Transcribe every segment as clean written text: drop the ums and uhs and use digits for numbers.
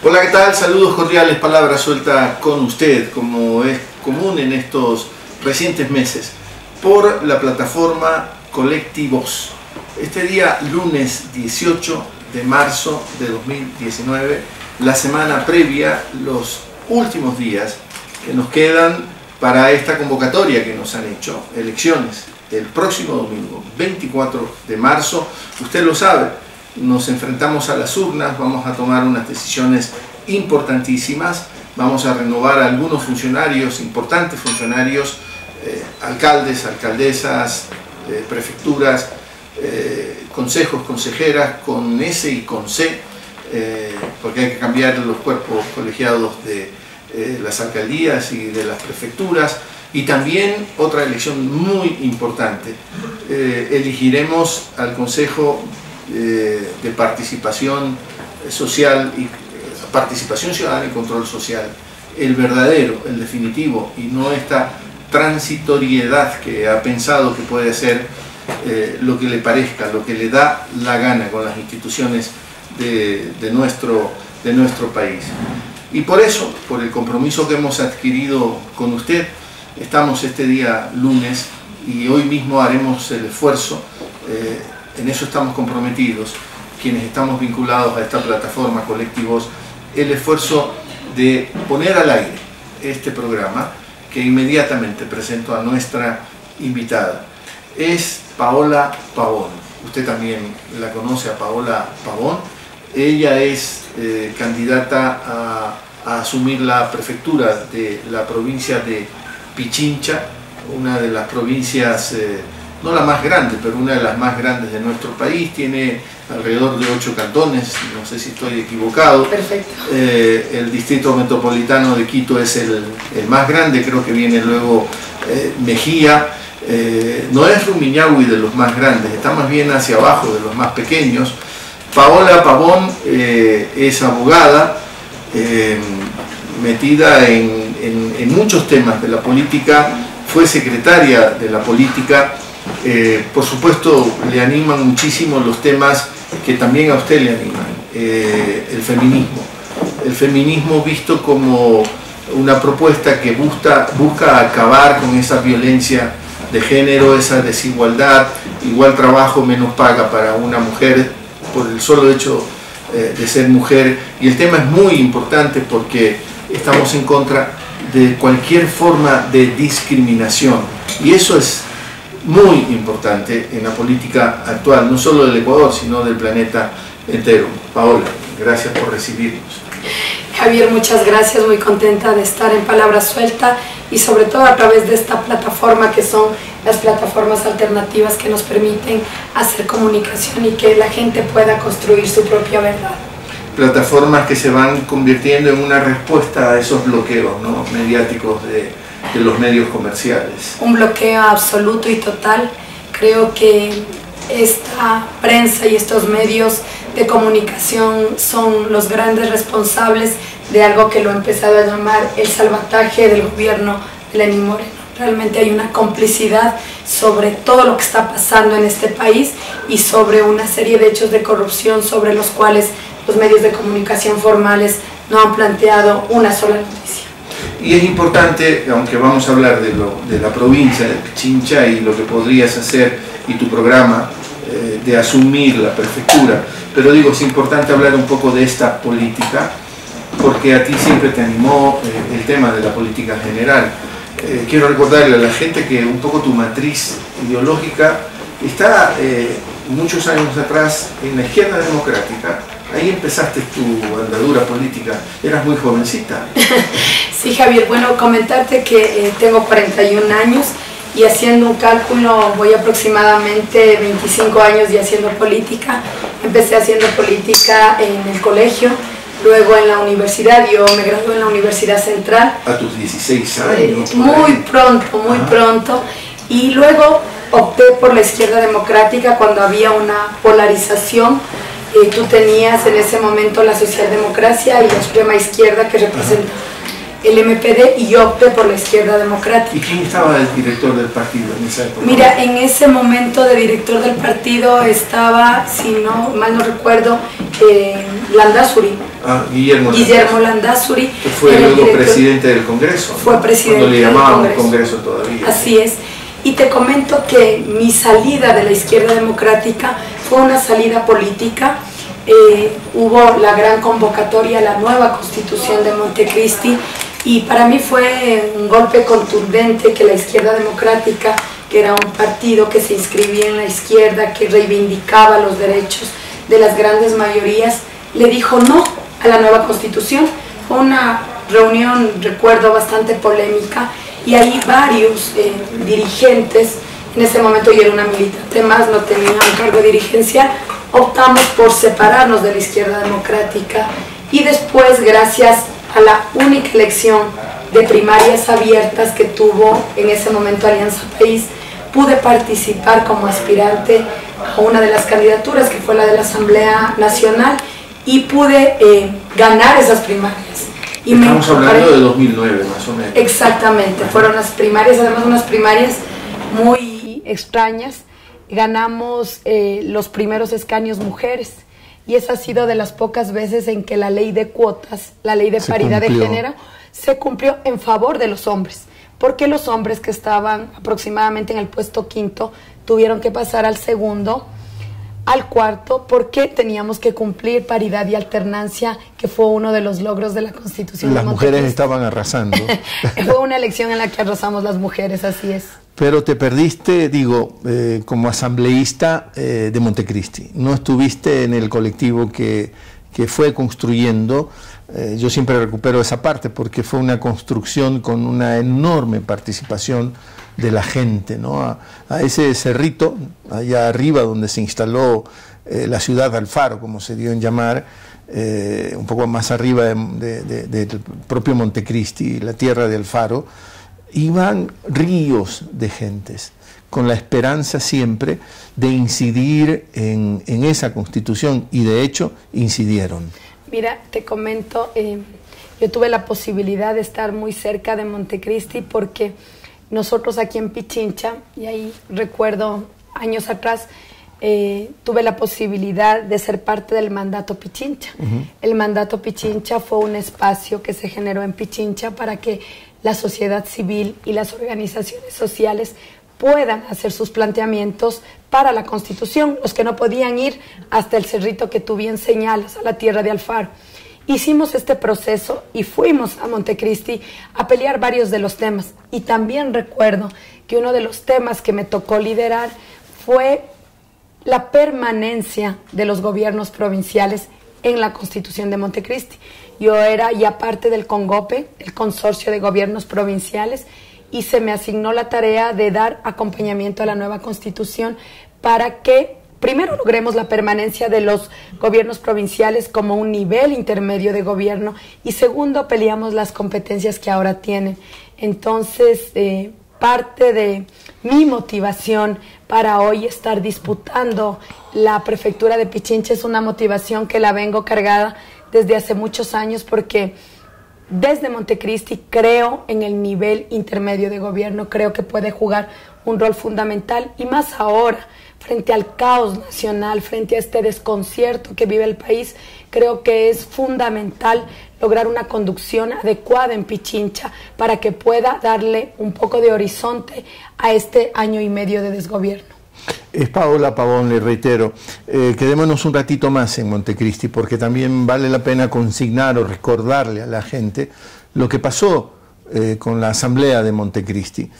Hola, ¿qué tal? Saludos cordiales, palabra suelta con usted, como es común en estos recientes meses, por la plataforma Colectivos. Este día, lunes 18 de marzo de 2019, la semana previa, los últimos días que nos quedan para esta convocatoria que nos han hecho, elecciones, el próximo domingo, 24 de marzo, usted lo sabe, nos enfrentamos a las urnas, vamos a tomar unas decisiones importantísimas, vamos a renovar a algunos funcionarios, importantes funcionarios, alcaldes, alcaldesas, prefecturas, consejos, consejeras, con S y con C, porque hay que cambiar los cuerpos colegiados de las alcaldías y de las prefecturas. Y también otra elección muy importante, elegiremos al Consejo de Participación Social y Participación Ciudadana y Control Social, el verdadero, el definitivo, y no esta transitoriedad que ha pensado que puede hacer lo que le parezca, lo que le da la gana con las instituciones de nuestro país. Y por eso, por el compromiso que hemos adquirido con usted, estamos este día lunes y hoy mismo haremos el esfuerzo, en eso estamos comprometidos, quienes estamos vinculados a esta plataforma Colectivos, el esfuerzo de poner al aire este programa que inmediatamente presento a nuestra invitada. Es Paola Pavón. Usted también la conoce a Paola Pavón. Ella es candidata a asumir la prefectura de la provincia de Pichincha, una de las provincias, no la más grande, pero una de las más grandes de nuestro país. Tiene alrededor de 8 cantones, no sé si estoy equivocado. Perfecto. El distrito metropolitano de Quito es el más grande, creo que viene luego Mejía. No es Rumiñahui de los más grandes, está más bien hacia abajo de los más pequeños. Paola Pavón es abogada, metida en muchos temas de la política, fue secretaria de la política. Por supuesto, le animan muchísimo los temas que también a usted le animan, el feminismo visto como una propuesta que busca acabar con esa violencia de género, esa desigualdad, igual trabajo, menos paga para una mujer por el solo hecho de ser mujer. Y el tema es muy importante porque estamos en contra de cualquier forma de discriminación, y eso es muy importante en la política actual, no solo del Ecuador, sino del planeta entero. Paola, gracias por recibirnos. Javier, muchas gracias, muy contenta de estar en Palabra Suelta y sobre todo a través de esta plataforma que son las plataformas alternativas que nos permiten hacer comunicación y que la gente pueda construir su propia verdad. Plataformas que se van convirtiendo en una respuesta a esos bloqueos, ¿no?, mediáticos de los medios comerciales. Un bloqueo absoluto y total. Creo que esta prensa y estos medios de comunicación son los grandes responsables de algo que lo he empezado a llamar el salvataje del gobierno de Lenín Moreno. Realmente hay una complicidad sobre todo lo que está pasando en este país y sobre una serie de hechos de corrupción sobre los cuales los medios de comunicación formales no han planteado una sola noticia. Y es importante, aunque vamos a hablar de la provincia de Pichincha y lo que podrías hacer y tu programa de asumir la prefectura, pero digo, es importante hablar un poco de esta política, porque a ti siempre te animó el tema de la política en general. Quiero recordarle a la gente que un poco tu matriz ideológica está muchos años atrás en la izquierda democrática. Ahí empezaste tu andadura política, eras muy jovencita. Sí, Javier, bueno, comentarte que tengo 41 años y haciendo un cálculo voy aproximadamente 25 años ya haciendo política. Empecé haciendo política en el colegio, luego en la universidad. Yo me gradué en la Universidad Central. A tus 16 años. Muy pronto. Y luego opté por la izquierda democrática cuando había una polarización. Tú tenías en ese momento la socialdemocracia y la extrema izquierda que representaba el MPD y yo opté por la Izquierda Democrática. ¿Y quién estaba el director del partido en esa época? Mira, en ese momento de director del partido estaba, si no mal no recuerdo, Landázuri. Guillermo Landázuri. Que fue luego presidente del Congreso. Fue presidente del Congreso. Cuando le llamaban Congreso todavía. Así es. Y te comento que mi salida de la Izquierda Democrática fue una salida política. Hubo la gran convocatoria a la nueva Constitución de Montecristi y para mí fue un golpe contundente que la Izquierda Democrática, que era un partido que se inscribía en la izquierda, que reivindicaba los derechos de las grandes mayorías, le dijo no a la nueva Constitución. Fue una reunión, recuerdo, bastante polémica y ahí varios dirigentes, en ese momento yo era una militante más, no tenía un cargo dirigencial, optamos por separarnos de la Izquierda Democrática y después, gracias a la única elección de primarias abiertas que tuvo en ese momento Alianza País, pude participar como aspirante a una de las candidaturas que fue la de la Asamblea Nacional y pude ganar esas primarias. Y estamos hablando de 2009 más o menos. Exactamente, fueron las primarias, además unas primarias muy extrañas. Ganamos los primeros escaños mujeres y esa ha sido de las pocas veces en que la ley de cuotas, la ley de paridad de género, se cumplió en favor de los hombres, porque los hombres que estaban aproximadamente en el puesto quinto tuvieron que pasar al segundo, al cuarto, porque teníamos que cumplir paridad y alternancia, que fue uno de los logros de la Constitución. Las mujeres estaban arrasando. Fue una elección en la que arrasamos las mujeres, así es. Pero te perdiste, digo, como asambleísta de Montecristi. No estuviste en el colectivo que fue construyendo. Yo siempre recupero esa parte porque fue una construcción con una enorme participación de la gente, ¿no? A ese cerrito, allá arriba donde se instaló la ciudad de Alfaro, como se dio en llamar, un poco más arriba del propio Montecristi, la tierra de Alfaro, iban ríos de gentes, con la esperanza siempre de incidir en esa constitución, y de hecho incidieron. Mira, te comento, yo tuve la posibilidad de estar muy cerca de Montecristi porque nosotros aquí en Pichincha, y ahí recuerdo años atrás, tuve la posibilidad de ser parte del mandato Pichincha. El mandato Pichincha fue un espacio que se generó en Pichincha para que la sociedad civil y las organizaciones sociales puedan hacer sus planteamientos para la Constitución, los que no podían ir hasta el cerrito que tú bien señalas, a la tierra de Alfaro. Hicimos este proceso y fuimos a Montecristi a pelear varios de los temas. Y también recuerdo que uno de los temas que me tocó liderar fue la permanencia de los gobiernos provinciales en la Constitución de Montecristi. Yo era ya parte del CONGOPE, el Consorcio de Gobiernos Provinciales, y se me asignó la tarea de dar acompañamiento a la nueva Constitución para que primero logremos la permanencia de los gobiernos provinciales como un nivel intermedio de gobierno y segundo, peleamos las competencias que ahora tienen. Entonces, parte de mi motivación para hoy estar disputando la prefectura de Pichincha es una motivación que la vengo cargada desde hace muchos años porque desde Montecristi creo en el nivel intermedio de gobierno, creo que puede jugar un rol fundamental y más ahora, frente al caos nacional, frente a este desconcierto que vive el país, creo que es fundamental lograr una conducción adecuada en Pichincha para que pueda darle un poco de horizonte a este año y medio de desgobierno. Es Paola Pavón, le reitero, quedémonos un ratito más en Montecristi porque también vale la pena consignar o recordarle a la gente lo que pasó con la asamblea de Montecristi.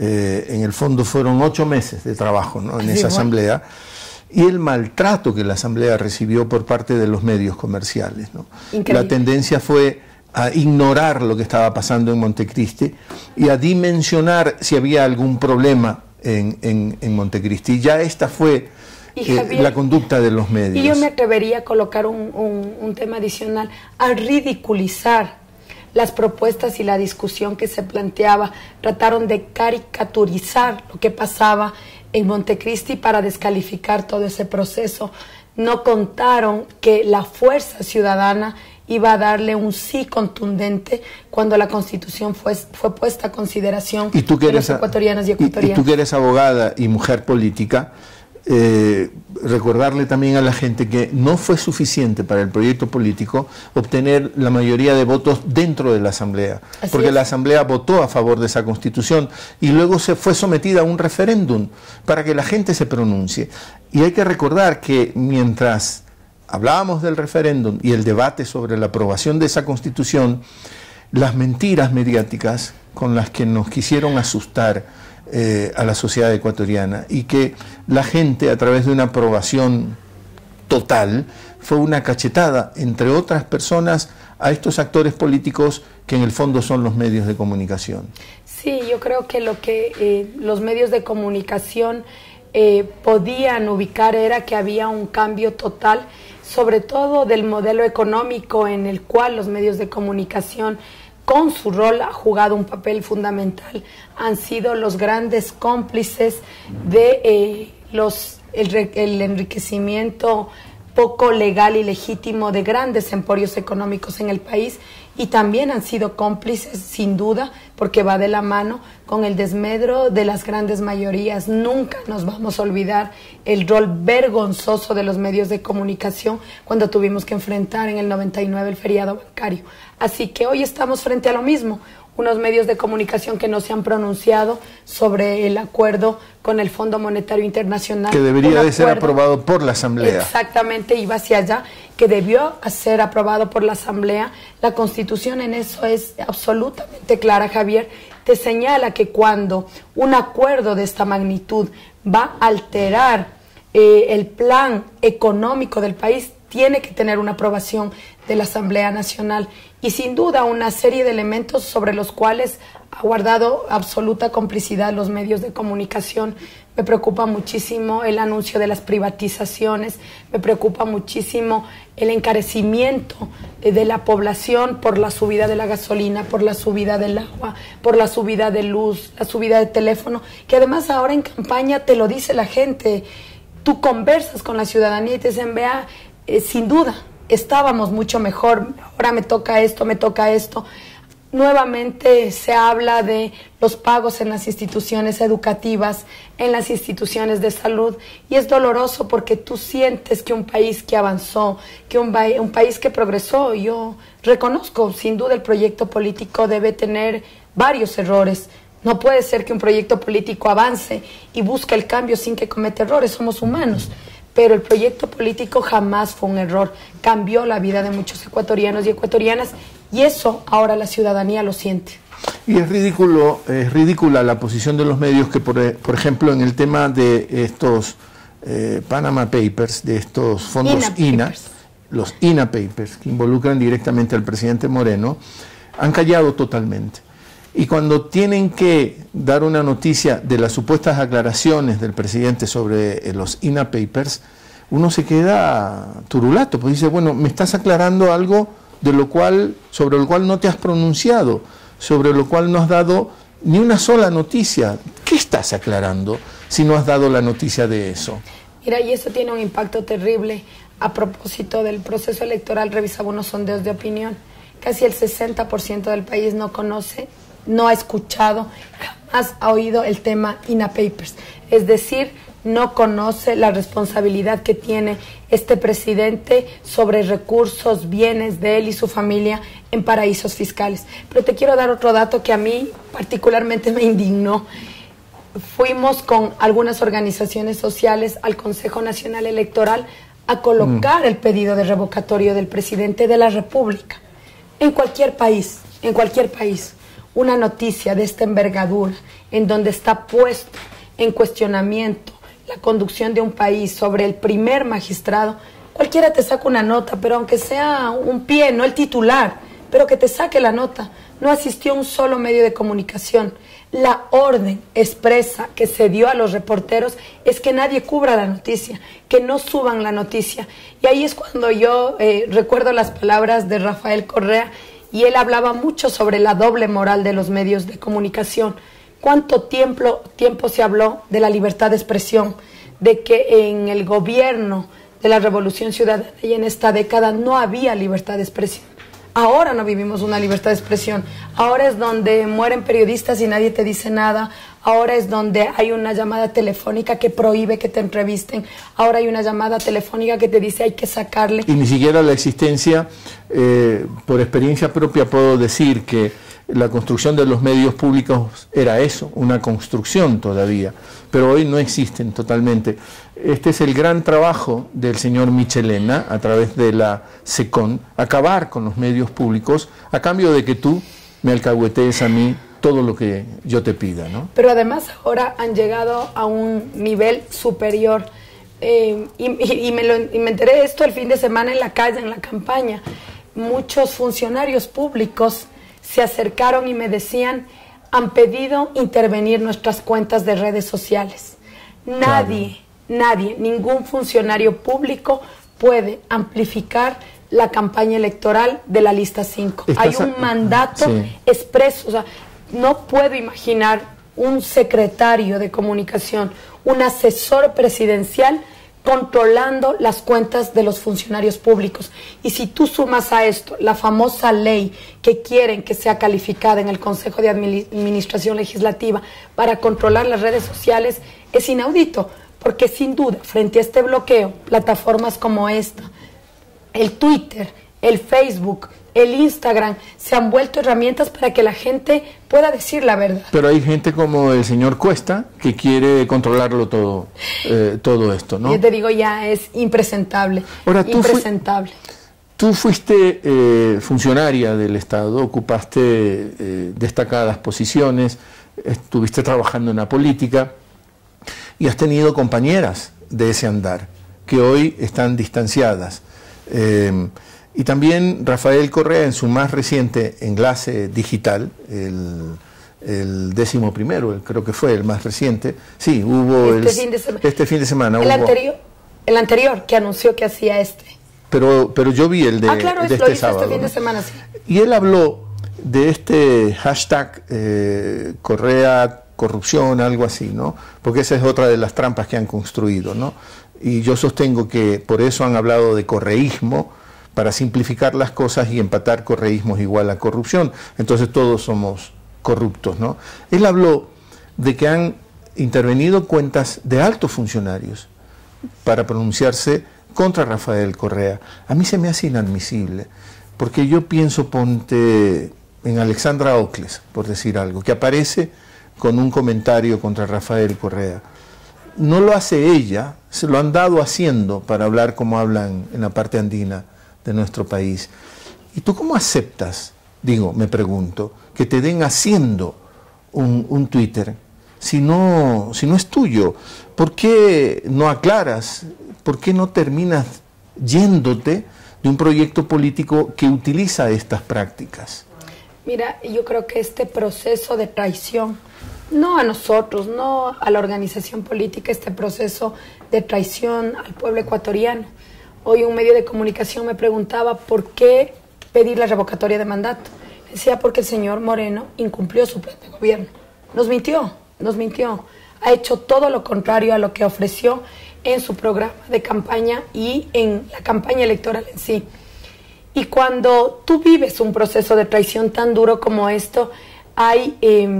En el fondo fueron 8 meses de trabajo, ¿no?, en esa asamblea, y el maltrato que la asamblea recibió por parte de los medios comerciales, ¿no? La tendencia fue a ignorar lo que estaba pasando en Montecristi y a dimensionar si había algún problema en Montecristi. Ya esta fue Javier, la conducta de los medios. Y yo me atrevería a colocar un tema adicional, a ridiculizar las propuestas y la discusión que se planteaba. Trataron de caricaturizar lo que pasaba en Montecristi para descalificar todo ese proceso. No contaron que la fuerza ciudadana iba a darle un sí contundente cuando la Constitución fue puesta a consideración de los ecuatorianos y ecuatorianas. Y tú que eres abogada y mujer política, recordarle también a la gente que no fue suficiente para el proyecto político obtener la mayoría de votos dentro de la Asamblea, porque la Asamblea votó a favor de esa Constitución y luego se fue sometida a un referéndum para que la gente se pronuncie. Y hay que recordar que mientras hablábamos del referéndum y el debate sobre la aprobación de esa Constitución, las mentiras mediáticas con las que nos quisieron asustar a la sociedad ecuatoriana, y que la gente, a través de una aprobación total, fue una cachetada, entre otras personas, a estos actores políticos que en el fondo son los medios de comunicación. Sí, yo creo que lo que los medios de comunicación podían ubicar era que había un cambio total, sobre todo del modelo económico en el cual los medios de comunicación, con su rol, ha jugado un papel fundamental, han sido los grandes cómplices de el enriquecimiento poco legal y legítimo de grandes emporios económicos en el país, y también han sido cómplices, sin duda, porque va de la mano con el desmedro de las grandes mayorías. Nunca nos vamos a olvidar el rol vergonzoso de los medios de comunicación cuando tuvimos que enfrentar en el 99 el feriado bancario. Así que hoy estamos frente a lo mismo, unos medios de comunicación que no se han pronunciado sobre el acuerdo con el Fondo Monetario Internacional. Que debería de ser aprobado por la Asamblea. Exactamente, iba hacia allá, que debió ser aprobado por la Asamblea. La Constitución en eso es absolutamente clara, Javier. Te señala que cuando un acuerdo de esta magnitud va a alterar el plan económico del país, tiene que tener una aprobación de la Asamblea Nacional, y sin duda una serie de elementos sobre los cuales ha guardado absoluta complicidad los medios de comunicación. Me preocupa muchísimo el anuncio de las privatizaciones, me preocupa muchísimo el encarecimiento de la población por la subida de la gasolina, por la subida del agua, por la subida de luz, la subida de teléfono, que además ahora en campaña te lo dice la gente. Tú conversas con la ciudadanía y te dicen, vea, sin duda, estábamos mucho mejor, ahora me toca esto, me toca esto. Nuevamente se habla de los pagos en las instituciones educativas, en las instituciones de salud, y es doloroso porque tú sientes que un país que avanzó, que un país que progresó, yo reconozco, sin duda el proyecto político debe tener varios errores. No puede ser que un proyecto político avance y busque el cambio sin que cometa errores, somos humanos. Pero el proyecto político jamás fue un error, cambió la vida de muchos ecuatorianos y ecuatorianas, y eso ahora la ciudadanía lo siente. Y es ridícula la posición de los medios que, por ejemplo, en el tema de estos Panama Papers, de estos fondos los INA Papers, que involucran directamente al presidente Moreno, han callado totalmente. Y cuando tienen que dar una noticia de las supuestas aclaraciones del presidente sobre los INA Papers, uno se queda turulato, pues dice, bueno, me estás aclarando algo sobre lo cual no te has pronunciado, sobre lo cual no has dado ni una sola noticia. ¿Qué estás aclarando si no has dado la noticia de eso? Mira, y eso tiene un impacto terrible. A propósito del proceso electoral, revisaba unos sondeos de opinión. Casi el 60% del país no conoce, no ha escuchado, jamás ha oído el tema INA Papers. Es decir, no conoce la responsabilidad que tiene este presidente sobre recursos, bienes de él y su familia en paraísos fiscales. Pero te quiero dar otro dato que a mí particularmente me indignó. Fuimos con algunas organizaciones sociales al Consejo Nacional Electoral a colocar el pedido de revocatorio del presidente de la República. En cualquier país, una noticia de esta envergadura, en donde está puesto en cuestionamiento la conducción de un país sobre el primer magistrado, cualquiera te saca una nota, pero aunque sea un pie, no el titular, pero que te saque la nota. No asistió un solo medio de comunicación. La orden expresa que se dio a los reporteros es que nadie cubra la noticia, que no suban la noticia. Y ahí es cuando yo recuerdo las palabras de Rafael Correa, y él hablaba mucho sobre la doble moral de los medios de comunicación. ¿Cuánto tiempo se habló de la libertad de expresión? De que en el gobierno de la Revolución Ciudadana y en esta década no había libertad de expresión. Ahora no vivimos una libertad de expresión. Ahora es donde mueren periodistas y nadie te dice nada. Ahora es donde hay una llamada telefónica que prohíbe que te entrevisten. Ahora hay una llamada telefónica que te dice hay que sacarle. Y ni siquiera la existencia, por experiencia propia puedo decir que la construcción de los medios públicos era eso, una construcción todavía, pero hoy no existen totalmente. Este es el gran trabajo del señor Michelena a través de la SECON, acabar con los medios públicos a cambio de que tú me alcahuetees a mí todo lo que yo te pida, ¿no? Pero además ahora han llegado a un nivel superior. Y me enteré de esto el fin de semana en la calle, en la campaña. Muchos funcionarios públicos se acercaron y me decían, han pedido intervenir nuestras cuentas de redes sociales. Nadie, ningún funcionario público puede amplificar la campaña electoral de la lista 5. Hay un mandato expreso. O sea, no puedo imaginar un secretario de comunicación, un asesor presidencial controlando las cuentas de los funcionarios públicos. Y si tú sumas a esto la famosa ley que quieren que sea calificada en el Consejo de Administración Legislativa para controlar las redes sociales, es inaudito, porque sin duda, frente a este bloqueo, plataformas como esta, el Twitter, el Facebook, el Instagram, se han vuelto herramientas para que la gente pueda decir la verdad. Pero hay gente como el señor Cuesta que quiere controlarlo todo, todo esto, ¿no? Yo te digo, ya es impresentable. Ahora, impresentable. Tú fuiste funcionaria del Estado, ocupaste destacadas posiciones, estuviste trabajando en la política y has tenido compañeras de ese andar que hoy están distanciadas. Y también Rafael Correa, en su más reciente enlace digital, el 11º, creo que fue el más reciente, sí, hubo este fin de semana. El anterior, que anunció que hacía este. Pero yo vi el de, claro, de lo este hizo sábado. Este fin de semana, sí. Y él habló de este hashtag Correa corrupción, algo así, ¿no? Porque esa es otra de las trampas que han construido, ¿no? Y yo sostengo que por eso han hablado de correísmo, para simplificar las cosas y empatar correísmo igual a corrupción. Entonces todos somos corruptos, ¿no? Él habló de que han intervenido cuentas de altos funcionarios para pronunciarse contra Rafael Correa. A mí se me hace inadmisible, porque yo pienso, ponte en Alexandra Ocles, por decir algo, que aparece con un comentario contra Rafael Correa. No lo hace ella, se lo han dado haciendo para hablar como hablan en la parte andina de nuestro país. ¿Y tú cómo aceptas, me pregunto, que te den haciendo un Twitter si no es tuyo? ¿Por qué no aclaras? ¿Por qué no terminas yéndote de un proyecto político que utiliza estas prácticas? Mira, yo creo que este proceso de traición, no a nosotros, no a la organización política, este proceso de traición al pueblo ecuatoriano. Hoy un medio de comunicación me preguntaba por qué pedir la revocatoria de mandato. Decía porque el señor Moreno incumplió su plan de gobierno. Nos mintió. Ha hecho todo lo contrario a lo que ofreció en su programa de campaña y en la campaña electoral en sí. Y cuando tú vives un proceso de traición tan duro como esto, hay,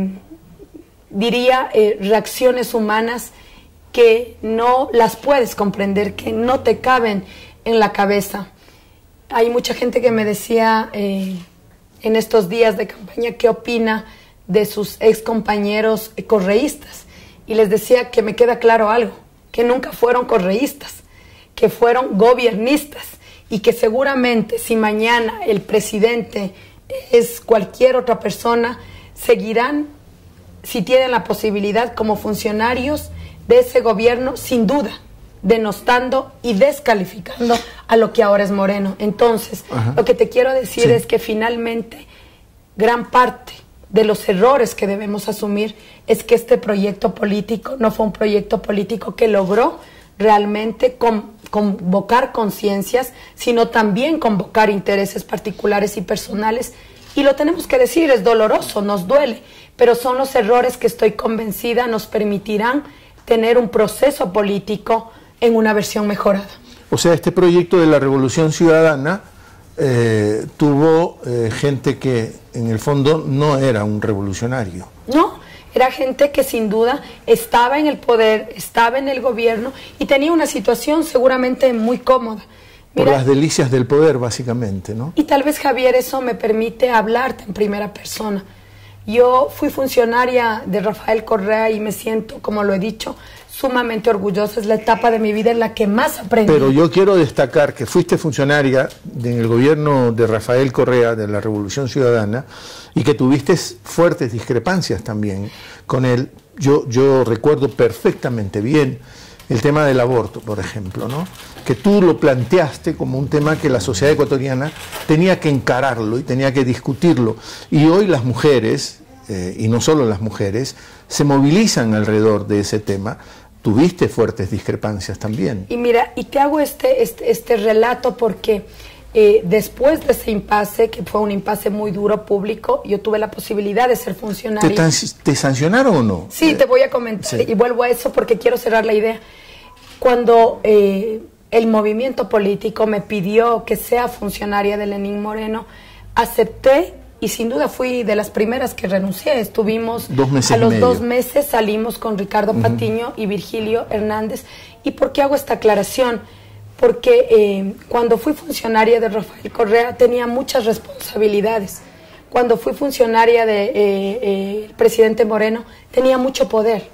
reacciones humanas que no las puedes comprender, que no te caben en la cabeza. Hay mucha gente que me decía en estos días de campaña qué opina de sus ex compañeros correístas, y les decía que me queda claro algo, que nunca fueron correístas, que fueron gobiernistas, y que seguramente si mañana el presidente es cualquier otra persona, seguirán, si tienen la posibilidad, como funcionarios de ese gobierno, sin duda, denostando y descalificando a lo que ahora es Moreno. Entonces, lo que te quiero decir es que finalmente gran parte de los errores que debemos asumir es que este proyecto político no fue un proyecto político que logró realmente convocar conciencias, sino también convocar intereses particulares y personales. Y lo tenemos que decir, es doloroso, nos duele, pero son los errores que estoy convencida nos permitirán tener un proceso político en una versión mejorada. O sea, este proyecto de la Revolución Ciudadana tuvo gente que en el fondo no era un revolucionario. No, era gente que sin duda estaba en el poder, estaba en el gobierno y tenía una situación seguramente muy cómoda. Por las delicias del poder, básicamente, ¿no? Y tal vez, Javier, eso me permite hablarte en primera persona. Yo fui funcionaria de Rafael Correa y me siento, como lo he dicho, sumamente orgullosa. Es la etapa de mi vida en la que más aprendí. Pero yo quiero destacar que fuiste funcionaria en el gobierno de Rafael Correa, de la Revolución Ciudadana, y que tuviste fuertes discrepancias también con él. Yo recuerdo perfectamente bien el tema del aborto, por ejemplo, ¿no? Que tú lo planteaste como un tema que la sociedad ecuatoriana tenía que encararlo y tenía que discutirlo. Y hoy las mujeres, y no solo las mujeres, se movilizan alrededor de ese tema. Tuviste fuertes discrepancias también. Y mira, y te hago este relato porque después de ese impasse, que fue un impasse muy duro público, yo tuve la posibilidad de ser funcionaria. ¿Te sancionaron o no? Sí, te voy a comentar, sí. Y vuelvo a eso porque quiero cerrar la idea. Cuando el movimiento político me pidió que sea funcionaria de Lenín Moreno, acepté y sin duda fui de las primeras que renuncié. Estuvimos 2 meses a los y medio. 2 meses, salimos con Ricardo Patiño y Virgilio Hernández. ¿Y por qué hago esta aclaración? Porque cuando fui funcionaria de Rafael Correa tenía muchas responsabilidades. Cuando fui funcionaria del presidente Moreno tenía mucho poder.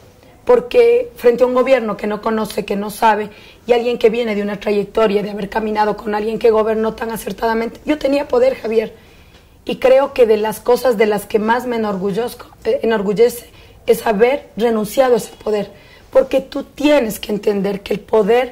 Porque frente a un gobierno que no conoce, que no sabe, y alguien que viene de una trayectoria de haber caminado con alguien que gobernó tan acertadamente, yo tenía poder, Javier. Y creo que de las cosas de las que más me enorgullece es haber renunciado a ese poder. Porque tú tienes que entender que el poder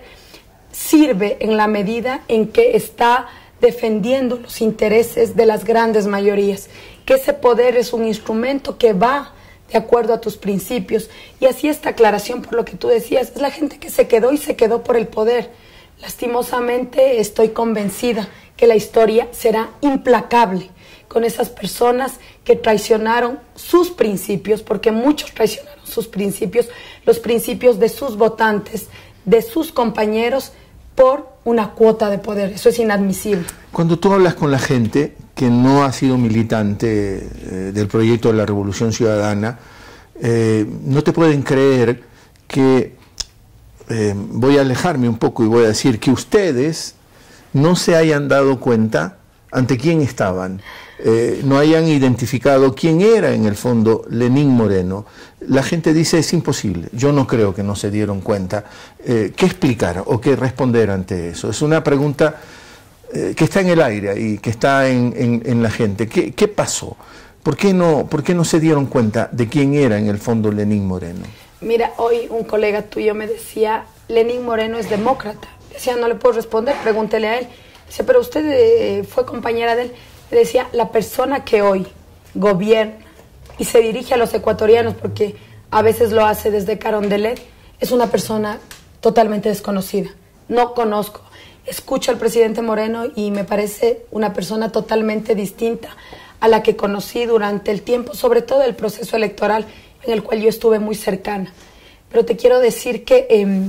sirve en la medida en que está defendiendo los intereses de las grandes mayorías. Que ese poder es un instrumento que va de acuerdo a tus principios. Y así esta aclaración por lo que tú decías, es la gente que se quedó y se quedó por el poder. Lastimosamente estoy convencida que la historia será implacable con esas personas que traicionaron sus principios, porque muchos traicionaron sus principios, los principios de sus votantes, de sus compañeros, por una cuota de poder. Eso es inadmisible. Cuando tú hablas con la gente que no ha sido militante del proyecto de la Revolución Ciudadana, no te pueden creer que, voy a alejarme un poco y voy a decir que ustedes no se hayan dado cuenta ante quién estaban, no hayan identificado quién era en el fondo Lenín Moreno. La gente dice es imposible. Yo no creo que no se dieron cuenta. ¿Qué explicar o qué responder ante eso? Es una pregunta que está en el aire y que está en la gente. ¿Qué pasó? ¿Por qué no se dieron cuenta de quién era en el fondo Lenín Moreno? Mira, hoy un colega tuyo me decía, Lenín Moreno es demócrata. Decía, no le puedo responder, pregúntele a él. Dice, pero usted fue compañera de él. Le decía, la persona que hoy gobierna y se dirige a los ecuatorianos, porque a veces lo hace desde Carondelet, es una persona totalmente desconocida. No conozco. Escucho al presidente Moreno y me parece una persona totalmente distinta a la que conocí durante el tiempo, sobre todo el proceso electoral en el cual yo estuve muy cercana. Pero te quiero decir que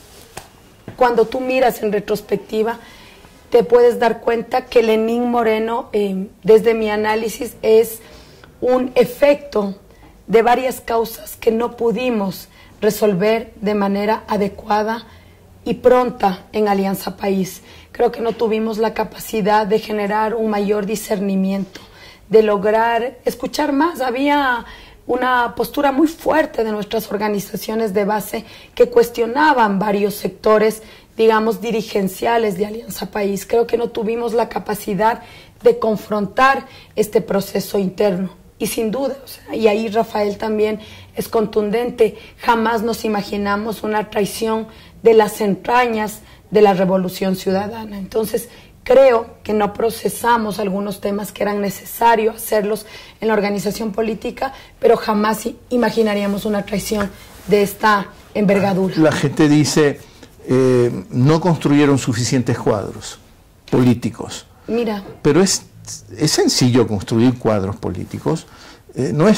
cuando tú miras en retrospectiva, te puedes dar cuenta que Lenín Moreno, desde mi análisis, es un efecto de varias causas que no pudimos resolver de manera adecuada y pronta en Alianza País. Creo que no tuvimos la capacidad de generar un mayor discernimiento, de lograr escuchar más. Había una postura muy fuerte de nuestras organizaciones de base que cuestionaban varios sectores, digamos, dirigenciales de Alianza País. Creo que no tuvimos la capacidad de confrontar este proceso interno. Y sin duda, y ahí Rafael también es contundente, jamás nos imaginamos una traición de las entrañas de la Revolución Ciudadana. Entonces, creo que no procesamos algunos temas que eran necesarios hacerlos en la organización política, pero jamás imaginaríamos una traición de esta envergadura. La gente dice, no construyeron suficientes cuadros políticos. Mira. Pero es sencillo construir cuadros políticos.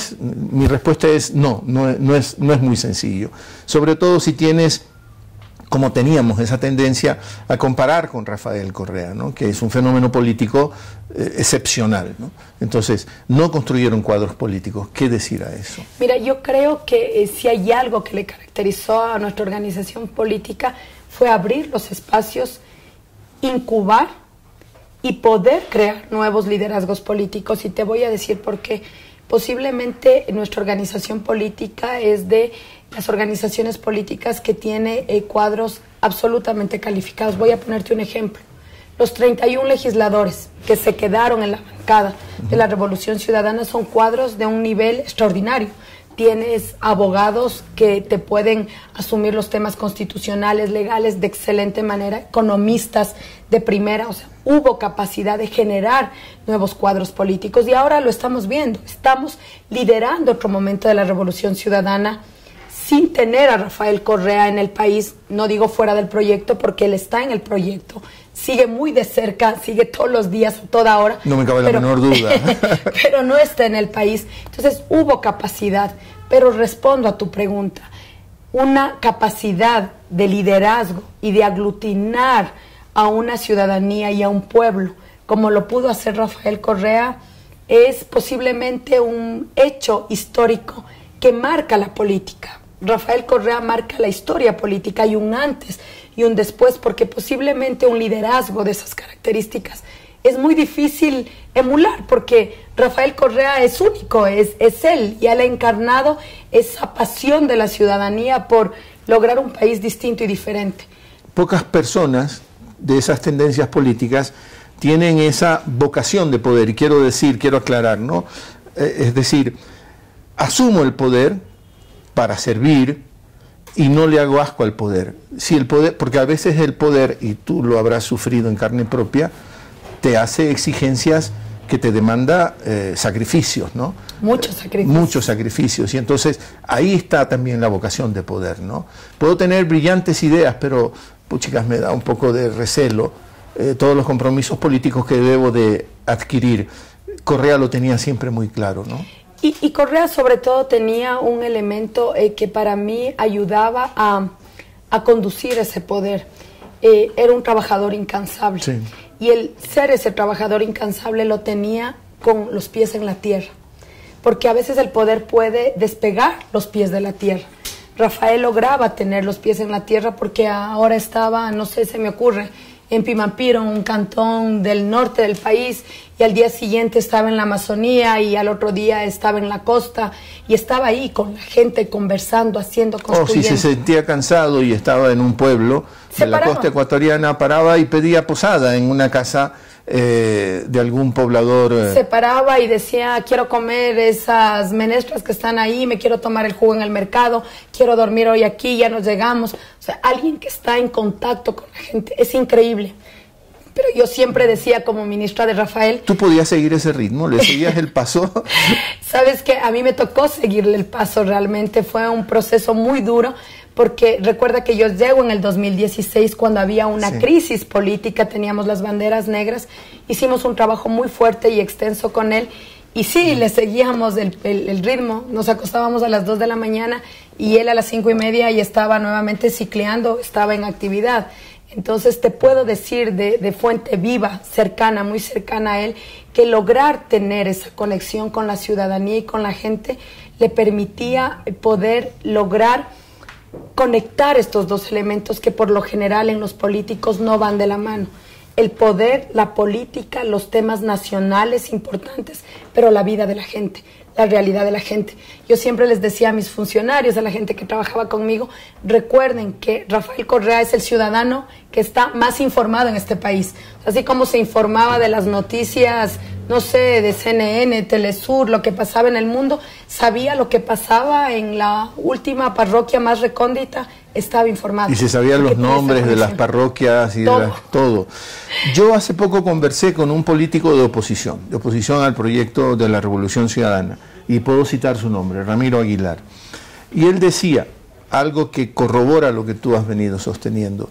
Mi respuesta es no es muy sencillo. Sobre todo si tienes como teníamos esa tendencia a comparar con Rafael Correa, ¿no? Que es un fenómeno político excepcional, ¿no? Entonces, no construyeron cuadros políticos. ¿Qué decir a eso? Mira, yo creo que si hay algo que le caracterizó a nuestra organización política fue abrir los espacios, incubar y poder crear nuevos liderazgos políticos. Y te voy a decir por qué. Posiblemente nuestra organización política es de las organizaciones políticas que tiene cuadros absolutamente calificados. Voy a ponerte un ejemplo. Los 31 legisladores que se quedaron en la bancada de la Revolución Ciudadana son cuadros de un nivel extraordinario. Tienes abogados que te pueden asumir los temas constitucionales, legales de excelente manera, economistas de primera, o sea, hubo capacidad de generar nuevos cuadros políticos y ahora lo estamos viendo. Estamos liderando otro momento de la Revolución Ciudadana sin tener a Rafael Correa en el país, no digo fuera del proyecto porque él está en el proyecto, sigue muy de cerca, sigue todos los días, a toda hora. No me cabe la menor duda. Pero no está en el país. Entonces hubo capacidad, pero respondo a tu pregunta. Una capacidad de liderazgo y de aglutinar a una ciudadanía y a un pueblo, como lo pudo hacer Rafael Correa, es posiblemente un hecho histórico que marca la política. Rafael Correa marca la historia política, hay un antes y un después, porque posiblemente un liderazgo de esas características es muy difícil emular, porque Rafael Correa es único, es él, y él ha encarnado esa pasión de la ciudadanía por lograr un país distinto y diferente. Pocas personas de esas tendencias políticas tienen esa vocación de poder, y quiero aclarar, ¿no? Es decir, asumo el poder para servir y no le hago asco al poder. Si el poder, porque a veces el poder, y tú lo habrás sufrido en carne propia, te hace exigencias que te demanda sacrificios, ¿no? Muchos sacrificios. Muchos sacrificios, y entonces ahí está también la vocación de poder, ¿no? Puedo tener brillantes ideas, pero, chicas, me da un poco de recelo todos los compromisos políticos que debo de adquirir. Correa lo tenía siempre muy claro, ¿no? Y Correa sobre todo tenía un elemento que para mí ayudaba a conducir ese poder. Era un trabajador incansable. Sí. Y el ser ese trabajador incansable lo tenía con los pies en la tierra. Porque a veces el poder puede despegar los pies de la tierra. Rafael lograba tener los pies en la tierra porque ahora estaba, no sé, se me ocurre, en Pimampiro, un cantón del norte del país, y al día siguiente estaba en la Amazonía, y al otro día estaba en la costa, y estaba ahí con la gente conversando, haciendo, construyendo. O si se sentía cansado y estaba en un pueblo de la costa ecuatoriana, paraba y pedía posada en una casa de algún poblador. Se paraba y decía, quiero comer esas menestras que están ahí, me quiero tomar el jugo en el mercado, quiero dormir hoy aquí, ya nos llegamos. O sea, alguien que está en contacto con la gente, es increíble. Pero yo siempre decía como ministra de Rafael... ¿Tú podías seguir ese ritmo? ¿Le seguías el paso? Sabes que a mí me tocó seguirle el paso, realmente fue un proceso muy duro, porque recuerda que yo llego en el 2016 cuando había una crisis política, teníamos las banderas negras, hicimos un trabajo muy fuerte y extenso con él, y sí, le seguíamos el ritmo, nos acostábamos a las 2 de la mañana y él a las 5:30 y estaba nuevamente cicleando, estaba en actividad. Entonces te puedo decir de fuente viva, cercana, muy cercana a él, que lograr tener esa conexión con la ciudadanía y con la gente le permitía poder lograr conectar estos dos elementos que por lo general en los políticos no van de la mano. El poder, la política, los temas nacionales importantes, pero la vida de la gente, la realidad de la gente. Yo siempre les decía a mis funcionarios, a la gente que trabajaba conmigo, recuerden que Rafael Correa es el ciudadano que está más informado en este país. Así como se informaba de las noticias, no sé, de CNN, Telesur, lo que pasaba en el mundo, sabía lo que pasaba en la última parroquia más recóndita, estaba informado. Y se sabían los nombres de las parroquias y todo. Yo hace poco conversé con un político de oposición al proyecto de la Revolución Ciudadana, y puedo citar su nombre, Ramiro Aguilar. Y él decía algo que corrobora lo que tú has venido sosteniendo.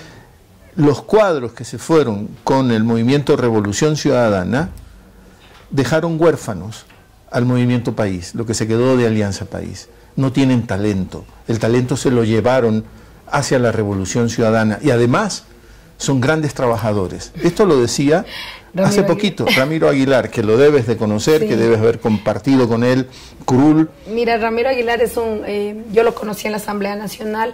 Los cuadros que se fueron con el movimiento Revolución Ciudadana dejaron huérfanos al movimiento País, lo que se quedó de Alianza País. No tienen talento, el talento se lo llevaron hacia la revolución ciudadana y además son grandes trabajadores. Esto lo decía hace poquito Ramiro Aguilar, que lo debes de conocer, sí, que debes haber compartido con él, curul. Mira, Ramiro Aguilar es yo lo conocí en la Asamblea Nacional,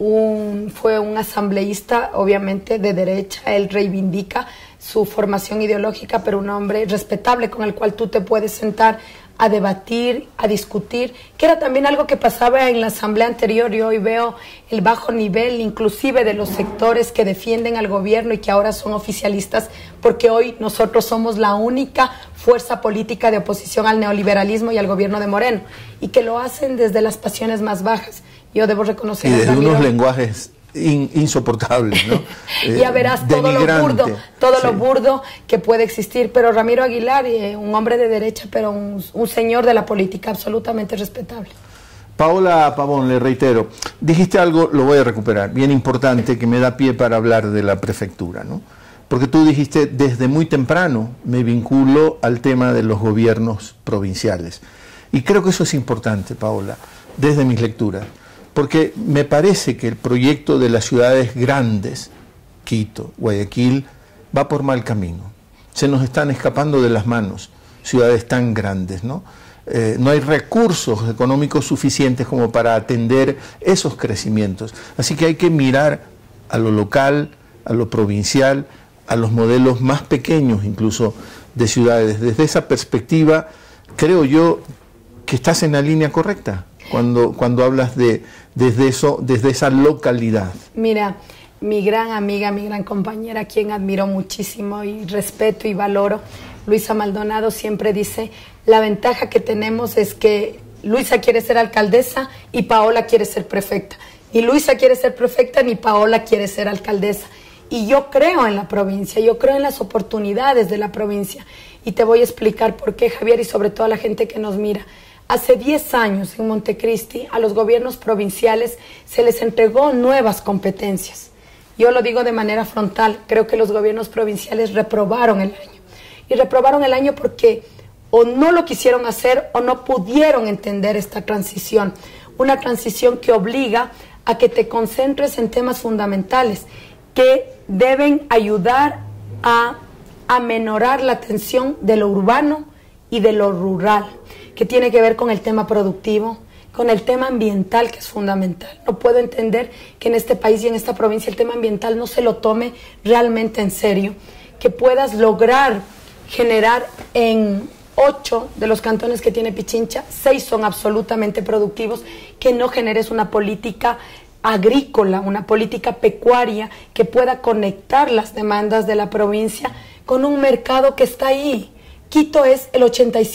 fue un asambleísta obviamente de derecha, él reivindica su formación ideológica, pero un hombre respetable con el cual tú te puedes sentar a debatir, a discutir, que era también algo que pasaba en la asamblea anterior. Yo hoy veo el bajo nivel inclusive de los sectores que defienden al gobierno y que ahora son oficialistas, porque hoy nosotros somos la única fuerza política de oposición al neoliberalismo y al gobierno de Moreno, y que lo hacen desde las pasiones más bajas. Yo debo reconocer y desde unos lenguajes insoportables, ¿no? Ya verás todo lo burdo que puede existir, pero Ramiro Aguilar, un hombre de derecha, pero un señor de la política absolutamente respetable. Paola Pavón, le reitero, dijiste algo, lo voy a recuperar, bien importante, que me da pie para hablar de la prefectura, ¿no? Porque tú dijiste, desde muy temprano me vinculo al tema de los gobiernos provinciales. Y creo que eso es importante, Paola, desde mis lecturas. Porque me parece que el proyecto de las ciudades grandes, Quito, Guayaquil, va por mal camino. Se nos están escapando de las manos ciudades tan grandes, ¿no? No hay recursos económicos suficientes como para atender esos crecimientos. Así que hay que mirar a lo local, a lo provincial, a los modelos más pequeños incluso de ciudades. Desde esa perspectiva, creo yo que estás en la línea correcta cuando hablas desde esa localidad. Mira, mi gran amiga, mi gran compañera, a quien admiro muchísimo y respeto y valoro, Luisa Maldonado, siempre dice, la ventaja que tenemos es que Luisa quiere ser alcaldesa y Paola quiere ser prefecta. Ni Luisa quiere ser prefecta ni Paola quiere ser alcaldesa. Y yo creo en la provincia, yo creo en las oportunidades de la provincia. Y te voy a explicar por qué, Javier, y sobre todo a la gente que nos mira. Hace 10 años en Montecristi a los gobiernos provinciales se les entregó nuevas competencias. Yo lo digo de manera frontal, creo que los gobiernos provinciales reprobaron el año. Y reprobaron el año porque o no lo quisieron hacer o no pudieron entender esta transición. Una transición que obliga a que te concentres en temas fundamentales que deben ayudar a amenorar la tensión de lo urbano y de lo rural, que tiene que ver con el tema productivo, con el tema ambiental, que es fundamental. No puedo entender que en este país y en esta provincia el tema ambiental no se lo tome realmente en serio, que puedas lograr generar en 8 de los cantones que tiene Pichincha, 6 son absolutamente productivos, que no generes una política agrícola, una política pecuaria que pueda conectar las demandas de la provincia con un mercado que está ahí. Quito es el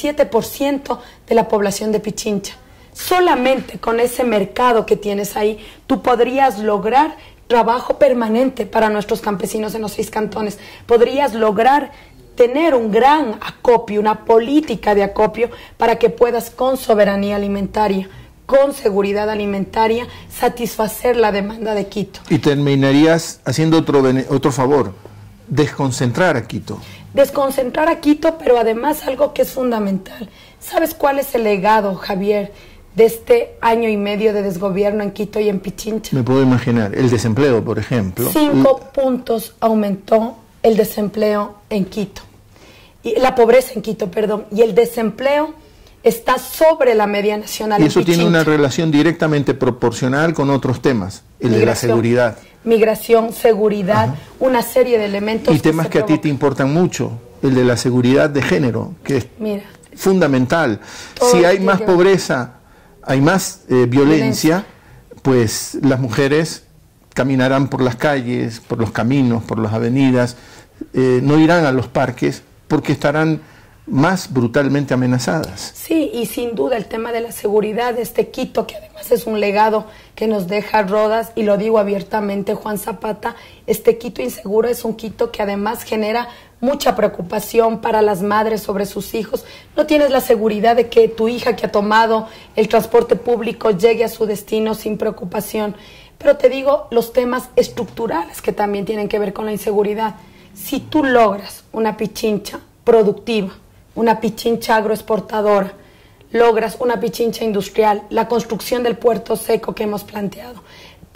87% de la población de Pichincha. Solamente con ese mercado que tienes ahí, tú podrías lograr trabajo permanente para nuestros campesinos en los 6 cantones. Podrías lograr tener un gran acopio, una política de acopio para que puedas con soberanía alimentaria, con seguridad alimentaria, satisfacer la demanda de Quito. Y terminarías haciendo otro favor, desconcentrar a Quito. Desconcentrar a Quito, pero además algo que es fundamental. ¿Sabes cuál es el legado, Javier, de este año y medio de desgobierno en Quito y en Pichincha? Me puedo imaginar, el desempleo, por ejemplo. 5 puntos aumentó el desempleo en Quito. Y la pobreza en Quito, perdón. Y el desempleo está sobre la media nacional. Y eso tiene una relación directamente proporcional con otros temas, el de la seguridad. Migración, seguridad, una serie de elementos. Y temas que a ti te importan mucho, el de la seguridad de género, que es fundamental. Si hay más pobreza, hay más violencia, pues las mujeres caminarán por las calles, por los caminos, por las avenidas, no irán a los parques porque estarán más brutalmente amenazadas. Sí, y sin duda el tema de la seguridad de este Quito, que además es un legado que nos deja Rodas, y lo digo abiertamente, Juan Zapata, este Quito inseguro es un Quito que además genera mucha preocupación para las madres sobre sus hijos. No tienes la seguridad de que tu hija que ha tomado el transporte público llegue a su destino sin preocupación. Pero te digo los temas estructurales que también tienen que ver con la inseguridad. Si tú logras una Pichincha productiva, una Pichincha agroexportadora, logras una Pichincha industrial, la construcción del puerto seco que hemos planteado,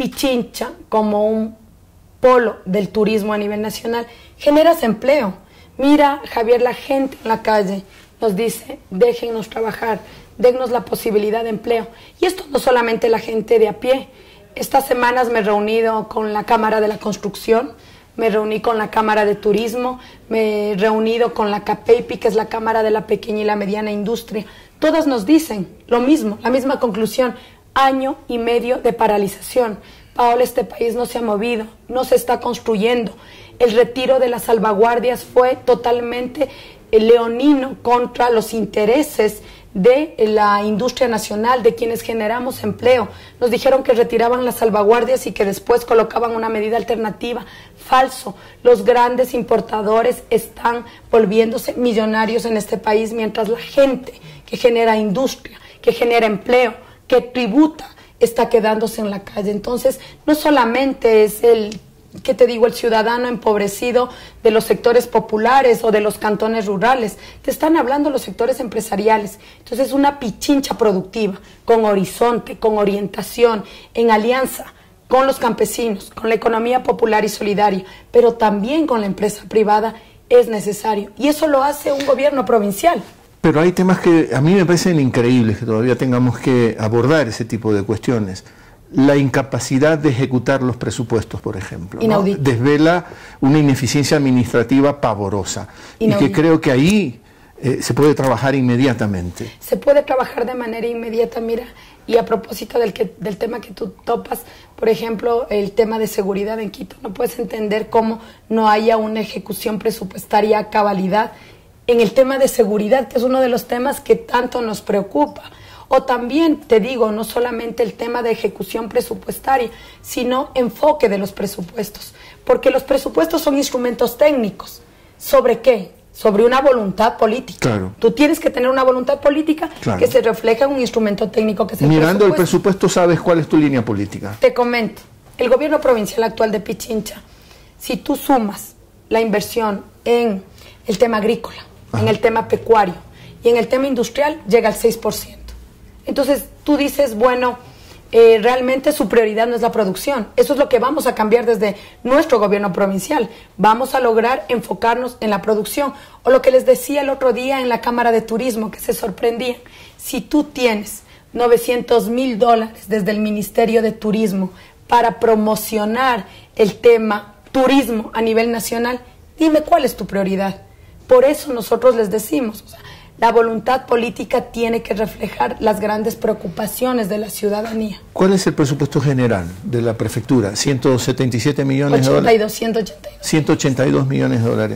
Pichincha como un polo del turismo a nivel nacional, generas empleo. Mira, Javier, la gente en la calle nos dice, déjennos trabajar, dennos la posibilidad de empleo. Y esto no solamente la gente de a pie. Estas semanas me he reunido con la Cámara de la Construcción, me reuní con la Cámara de Turismo, me he reunido con la CAPEIPI, que es la Cámara de la Pequeña y la Mediana Industria. Todas nos dicen lo mismo, la misma conclusión, 1 año y medio de paralización. Paola, este país no se ha movido, no se está construyendo. El retiro de las salvaguardias fue totalmente leonino contra los intereses de la industria nacional, de quienes generamos empleo. Nos dijeron que retiraban las salvaguardias y que después colocaban una medida alternativa. Falso. Los grandes importadores están volviéndose millonarios en este país, mientras la gente que genera industria, que genera empleo, que tributa, está quedándose en la calle. Entonces, no solamente es el ciudadano empobrecido de los sectores populares o de los cantones rurales, te están hablando los sectores empresariales. Entonces, una Pichincha productiva, con horizonte, con orientación, en alianza con los campesinos, con la economía popular y solidaria, pero también con la empresa privada, es necesario. Y eso lo hace un gobierno provincial. Pero hay temas que a mí me parecen increíbles que todavía tengamos que abordar ese tipo de cuestiones. La incapacidad de ejecutar los presupuestos, por ejemplo, ¿no? Desvela una ineficiencia administrativa pavorosa. Inaudito. Y que creo que ahí se puede trabajar inmediatamente. Se puede trabajar de manera inmediata, mira, y a propósito del tema que tú topas, por ejemplo, el tema de seguridad en Quito, no puedes entender cómo no haya una ejecución presupuestaria a cabalidad en el tema de seguridad, que es uno de los temas que tanto nos preocupa. O también, te digo, no solamente el tema de ejecución presupuestaria, sino enfoque de los presupuestos. Porque los presupuestos son instrumentos técnicos. ¿Sobre qué? Sobre una voluntad política. Claro. Tú tienes que tener una voluntad política, claro, que se refleja en un instrumento técnico que es el Mirando el presupuesto, ¿sabes cuál es tu línea política? Te comento. El gobierno provincial actual de Pichincha, si tú sumas la inversión en el tema agrícola, en el tema pecuario y en el tema industrial, llega al 6%. Entonces tú dices, bueno, realmente su prioridad no es la producción. Eso es lo que vamos a cambiar desde nuestro gobierno provincial. Vamos a lograr enfocarnos en la producción. O lo que les decía el otro día en la Cámara de Turismo, que se sorprendía. Si tú tienes $900,000 desde el Ministerio de Turismo para promocionar el tema turismo a nivel nacional, dime cuál es tu prioridad. Por eso nosotros les decimos, o sea, la voluntad política tiene que reflejar las grandes preocupaciones de la ciudadanía. ¿Cuál es el presupuesto general de la prefectura? 177 millones de dólares. 182 millones de dólares.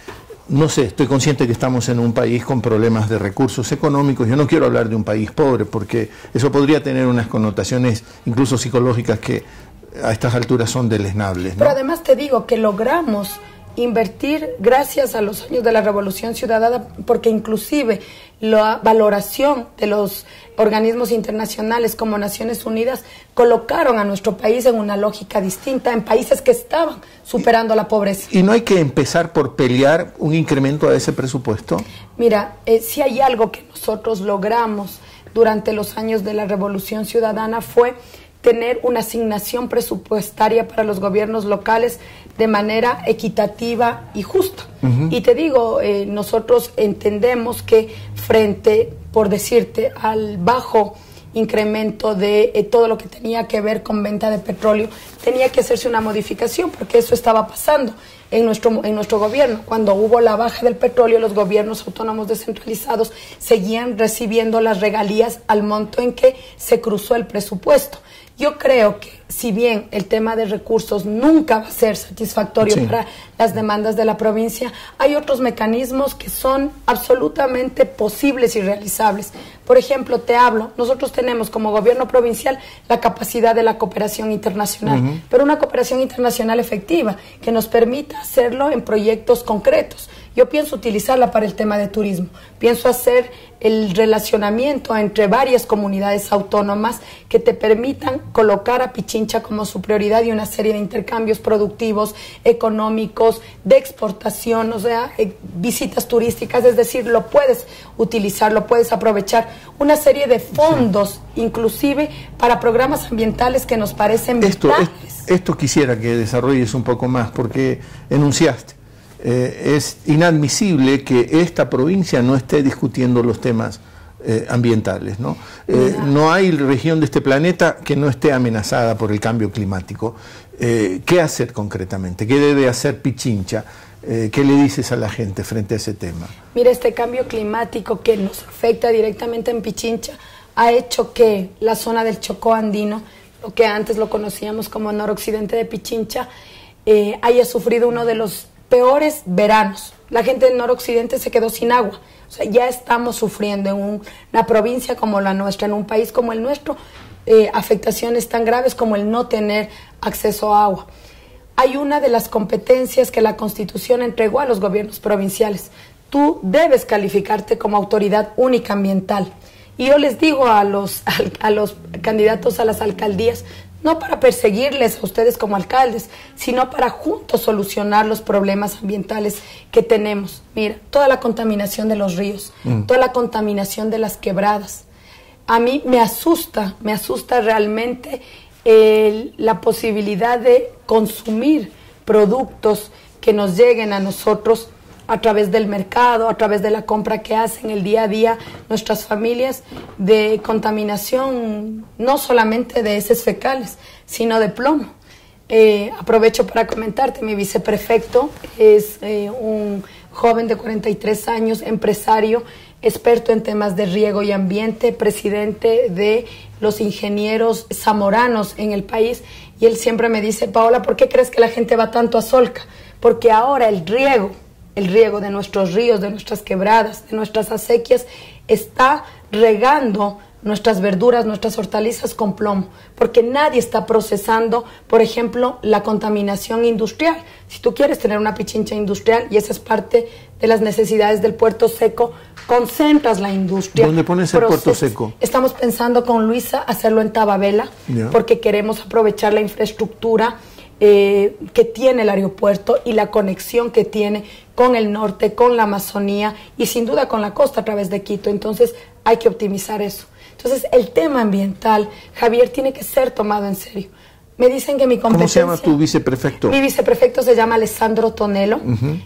No sé, estoy consciente que estamos en un país con problemas de recursos económicos. Yo no quiero hablar de un país pobre porque eso podría tener unas connotaciones incluso psicológicas que a estas alturas son deleznables, ¿no? Pero además te digo que logramos invertir gracias a los años de la Revolución Ciudadana, porque inclusive la valoración de los organismos internacionales como Naciones Unidas colocaron a nuestro país en una lógica distinta en países que estaban superando la pobreza. ¿Y no hay que empezar por pelear un incremento a ese presupuesto? Mira, si hay algo que nosotros logramos durante los años de la Revolución Ciudadana fue tener una asignación presupuestaria para los gobiernos locales de manera equitativa y justa. Y te digo, nosotros entendemos que frente, por decirte, al bajo incremento de todo lo que tenía que ver con venta de petróleo, tenía que hacerse una modificación, porque eso estaba pasando en nuestro gobierno. Cuando hubo la baja del petróleo, los gobiernos autónomos descentralizados seguían recibiendo las regalías al monto en que se cruzó el presupuesto. Yo creo que si bien el tema de recursos nunca va a ser satisfactorio para las demandas de la provincia, hay otros mecanismos que son absolutamente posibles y realizables. Por ejemplo, nosotros tenemos como gobierno provincial la capacidad de la cooperación internacional, pero una cooperación internacional efectiva que nos permita hacerlo en proyectos concretos, Yo pienso utilizarla para el tema de turismo. Pienso hacer el relacionamiento entre varias comunidades autónomas que te permitan colocar a Pichincha como su prioridad y una serie de intercambios productivos, económicos, de exportación, o sea, visitas turísticas, es decir, lo puedes utilizar, lo puedes aprovechar. Una serie de fondos, inclusive para programas ambientales que nos parecen vitales. Esto quisiera que desarrolles un poco más, porque enunciaste. Es inadmisible que esta provincia no esté discutiendo los temas ambientales, ¿no? No hay región de este planeta que no esté amenazada por el cambio climático. ¿Qué hacer concretamente? ¿Qué debe hacer Pichincha? ¿Qué le dices a la gente frente a ese tema? Mira, este cambio climático que nos afecta directamente en Pichincha ha hecho que la zona del Chocó andino, lo que antes lo conocíamos como noroccidente de Pichincha, haya sufrido uno de los peores veranos. La gente del noroccidente se quedó sin agua. O sea, ya estamos sufriendo en una provincia como la nuestra, en un país como el nuestro, afectaciones tan graves como el no tener acceso a agua. Hay una de las competencias que la Constitución entregó a los gobiernos provinciales. Tú debes calificarte como autoridad única ambiental. Y yo les digo a los candidatos a las alcaldías, no para perseguirles a ustedes como alcaldes, sino para juntos solucionar los problemas ambientales que tenemos. Mira, toda la contaminación de los ríos, toda la contaminación de las quebradas. A mí me asusta realmente la posibilidad de consumir productos que nos lleguen a nosotros a través del mercado, a través de la compra que hacen el día a día nuestras familias, de contaminación no solamente de heces fecales, sino de plomo. Aprovecho para comentarte, mi viceprefecto es un joven de 43 años, empresario, experto en temas de riego y ambiente, presidente de los ingenieros zamoranos en el país, y él siempre me dice: Paola, ¿por qué crees que la gente va tanto a Solca? Porque ahora el riego de nuestros ríos, de nuestras quebradas, de nuestras acequias, está regando nuestras verduras, nuestras hortalizas con plomo, porque nadie está procesando, por ejemplo, la contaminación industrial. Si tú quieres tener una Pichincha industrial, y esa es parte de las necesidades del puerto seco, concentras la industria. ¿Dónde pones el puerto seco? Estamos pensando con Luisa hacerlo en Tababela, porque queremos aprovechar la infraestructura que tiene el aeropuerto y la conexión que tiene con el norte, con la Amazonía y sin duda con la costa a través de Quito. Entonces hay que optimizar eso. Entonces el tema ambiental, Javier, tiene que ser tomado en serio. Me dicen que mi competencia... ¿Cómo se llama tu viceprefecto? Mi viceprefecto se llama Alessandro Tonello.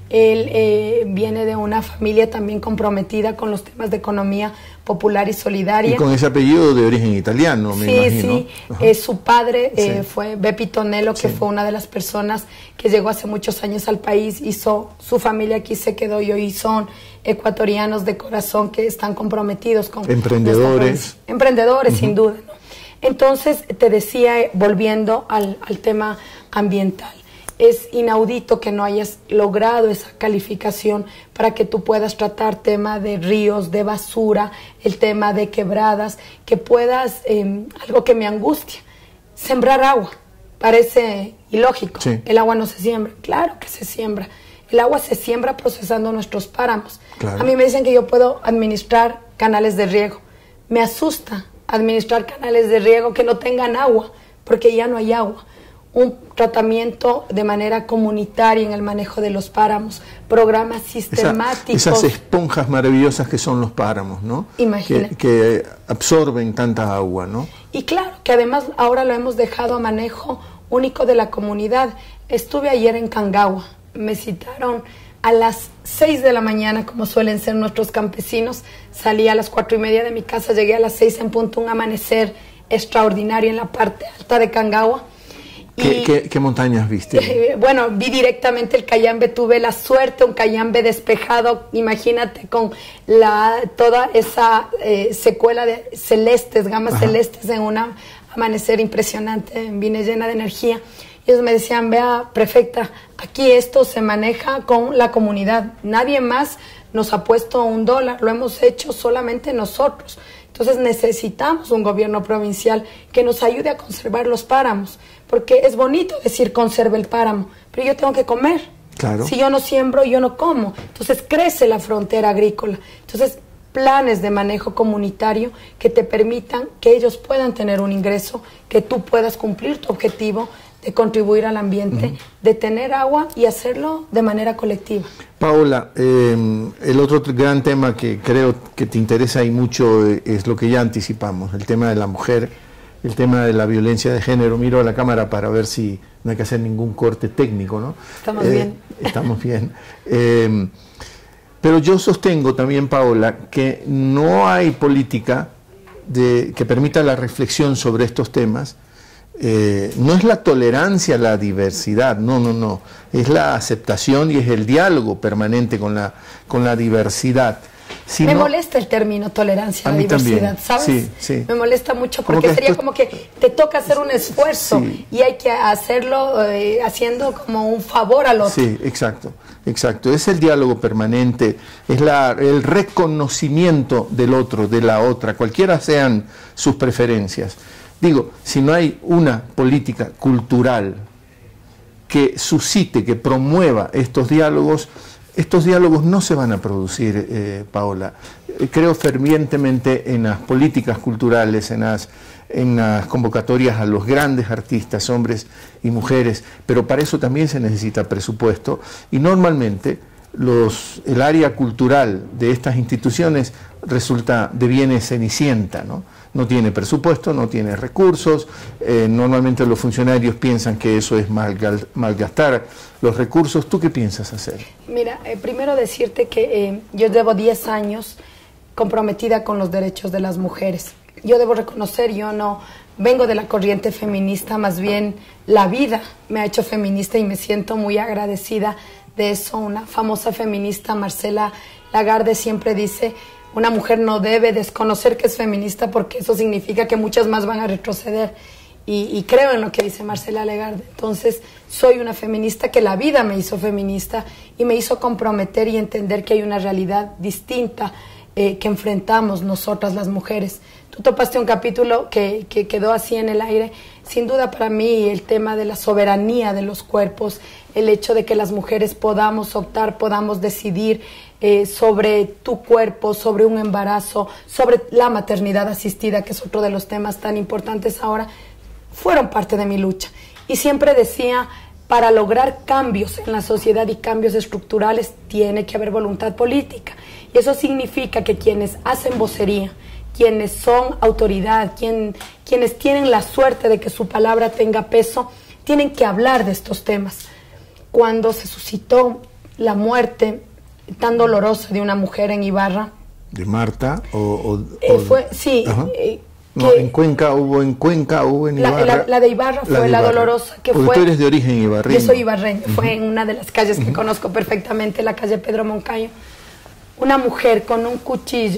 Él viene de una familia también comprometida con los temas de economía popular y solidaria. Y con ese apellido de origen italiano, me imagino. Sí. Su padre fue Bepi Tonello, que fue una de las personas que llegó hace muchos años al país, hizo su familia aquí, se quedó, y hoy son ecuatorianos de corazón que están comprometidos con... Emprendedores. Emprendedores, sin duda, ¿no? Entonces, te decía, volviendo al tema ambiental, es inaudito que no hayas logrado esa calificación para que tú puedas tratar tema de ríos, de basura, el tema de quebradas, que puedas, algo que me angustia, sembrar agua. Parece ilógico, el agua no se siembra. Claro que se siembra. El agua se siembra procesando nuestros páramos. Claro. A mí me dicen que yo puedo administrar canales de riego. Me asusta administrar canales de riego que no tengan agua, porque ya no hay agua. Un tratamiento de manera comunitaria en el manejo de los páramos, programas sistemáticos. Esas esponjas maravillosas que son los páramos, ¿no? Imagínate. Que absorben tanta agua, ¿no? Y claro, que además ahora lo hemos dejado a manejo único de la comunidad. Estuve ayer en Cangagua, me citaron a las 6 de la mañana, como suelen ser nuestros campesinos. Salí a las 4:30 de mi casa, llegué a las 6 en punto, un amanecer extraordinario en la parte alta de Cangagua. ¿Qué montañas viste? Bueno, vi directamente el Cayambe, tuve la suerte, un Cayambe despejado, imagínate, con toda esa secuela de celestes, gamas celestes, en un amanecer impresionante. Vine llena de energía. Ellos me decían: vea, prefecta, aquí esto se maneja con la comunidad. Nadie más nos ha puesto $1, lo hemos hecho solamente nosotros. Entonces necesitamos un gobierno provincial que nos ayude a conservar los páramos, porque es bonito decir conserve el páramo, pero yo tengo que comer. Claro. Si yo no siembro, yo no como. Entonces crece la frontera agrícola. Entonces, planes de manejo comunitario que te permitan que ellos puedan tener un ingreso, que tú puedas cumplir tu objetivo de contribuir al ambiente, de tener agua y hacerlo de manera colectiva. Paola, el otro gran tema que creo que te interesa y mucho es lo que ya anticipamos, el tema de la mujer, el tema de la violencia de género. Miro a la cámara para ver si no hay que hacer ningún corte técnico, ¿no? Estamos bien. Estamos bien. Pero yo sostengo también, Paola, que no hay política que permita la reflexión sobre estos temas. No es la tolerancia a la diversidad, no, es la aceptación y es el diálogo permanente con la diversidad. Me molesta el término tolerancia a la diversidad, ¿sabes? Sí. Me molesta mucho porque sería como que te toca hacer un esfuerzo y hay que hacerlo haciendo como un favor al otro. Sí, exacto. Es el diálogo permanente, es el reconocimiento del otro, de la otra, cualquiera sean sus preferencias. Digo, si no hay una política cultural que suscite, que promueva estos diálogos no se van a producir, Paola. Creo fervientemente en las políticas culturales, en las convocatorias a los grandes artistas, hombres y mujeres, pero para eso también se necesita presupuesto y normalmente el área cultural de estas instituciones deviene cenicienta, ¿no? No tiene presupuesto, no tiene recursos, normalmente los funcionarios piensan que eso es malgastar los recursos. ¿Tú qué piensas hacer? Mira, primero decirte que yo llevo 10 años comprometida con los derechos de las mujeres. Yo debo reconocer, yo no vengo de la corriente feminista, más bien la vida me ha hecho feminista y me siento muy agradecida de eso. Una famosa feminista, Marcela Lagarde, siempre dice: una mujer no debe desconocer que es feminista porque eso significa que muchas más van a retroceder. Y creo en lo que dice Marcela Lagarde. Entonces, soy una feminista que la vida me hizo feminista y me hizo comprometer y entender que hay una realidad distinta que enfrentamos nosotras las mujeres. Tú topaste un capítulo que quedó así en el aire. Sin duda para mí el tema de la soberanía de los cuerpos, el hecho de que las mujeres podamos optar, podamos decidir sobre tu cuerpo, sobre un embarazo, sobre la maternidad asistida, que es otro de los temas tan importantes ahora, fueron parte de mi lucha. Y siempre decía, para lograr cambios en la sociedad y cambios estructurales, tiene que haber voluntad política. Y eso significa que quienes hacen vocería, quienes son autoridad, quienes tienen la suerte de que su palabra tenga peso, tienen que hablar de estos temas. Cuando se suscitó la muerte tan dolorosa de una mujer en Ibarra, ¿de Marta? Sí. No, en Cuenca hubo en Ibarra. La de Ibarra fue la dolorosa. Porque tú eres de origen ibarreño. Yo soy ibarreño. Fue en una de las calles que conozco perfectamente, la calle Pedro Moncayo. Una mujer con un cuchillo,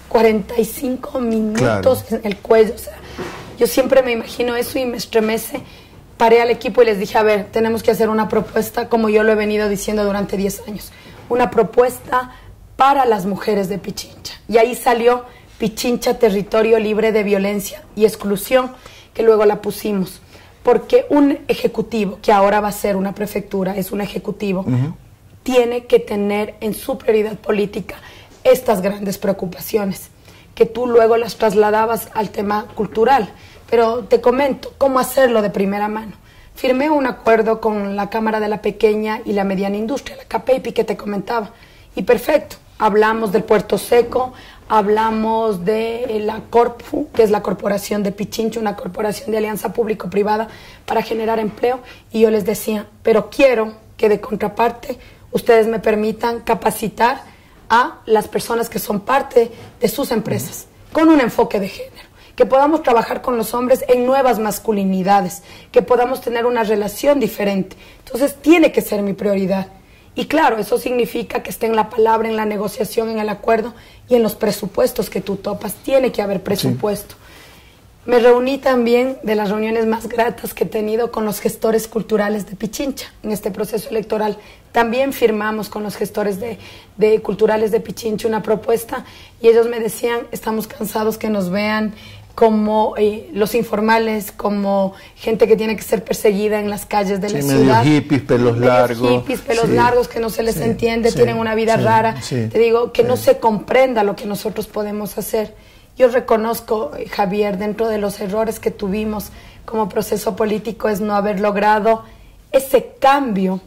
45 minutos en el cuello. O sea, yo siempre me imagino eso y me estremece. Paré al equipo y les dije, a ver, tenemos que hacer una propuesta, como yo lo he venido diciendo durante 10 años. Una propuesta para las mujeres de Pichincha. Y ahí salió Pichincha, territorio libre de violencia y exclusión, que luego la pusimos. Porque un ejecutivo, que ahora va a ser una prefectura, es un ejecutivo, tiene que tener en su prioridad política estas grandes preocupaciones, que tú luego las trasladabas al tema cultural. Pero te comento cómo hacerlo de primera mano. Firmé un acuerdo con la Cámara de la Pequeña y la Mediana Industria, la CAPEIPI, que te comentaba. Y perfecto, hablamos del Puerto Seco, hablamos de la Corpu, que es la Corporación de Pichincha, una corporación de alianza público-privada para generar empleo. Y yo les decía, pero quiero que de contraparte ustedes me permitan capacitar a las personas que son parte de sus empresas, con un enfoque de género. Que podamos trabajar con los hombres en nuevas masculinidades, que podamos tener una relación diferente. Entonces tiene que ser mi prioridad. Y claro, eso significa que esté en la palabra, en la negociación, en el acuerdo y en los presupuestos que tú topas. Tiene que haber presupuesto. Sí. Me reuní también, de las reuniones más gratas que he tenido, con los gestores culturales de Pichincha en este proceso electoral. También firmamos con los gestores de culturales de Pichincha una propuesta y ellos me decían, estamos cansados que nos vean como los informales, como gente que tiene que ser perseguida en las calles de la ciudad. Hippies, pelos largos. Hippies, pelos largos, que no se les entiende, tienen una vida rara. Te digo, que no se comprenda lo que nosotros podemos hacer. Yo reconozco, Javier, dentro de los errores que tuvimos como proceso político, es no haber logrado ese cambio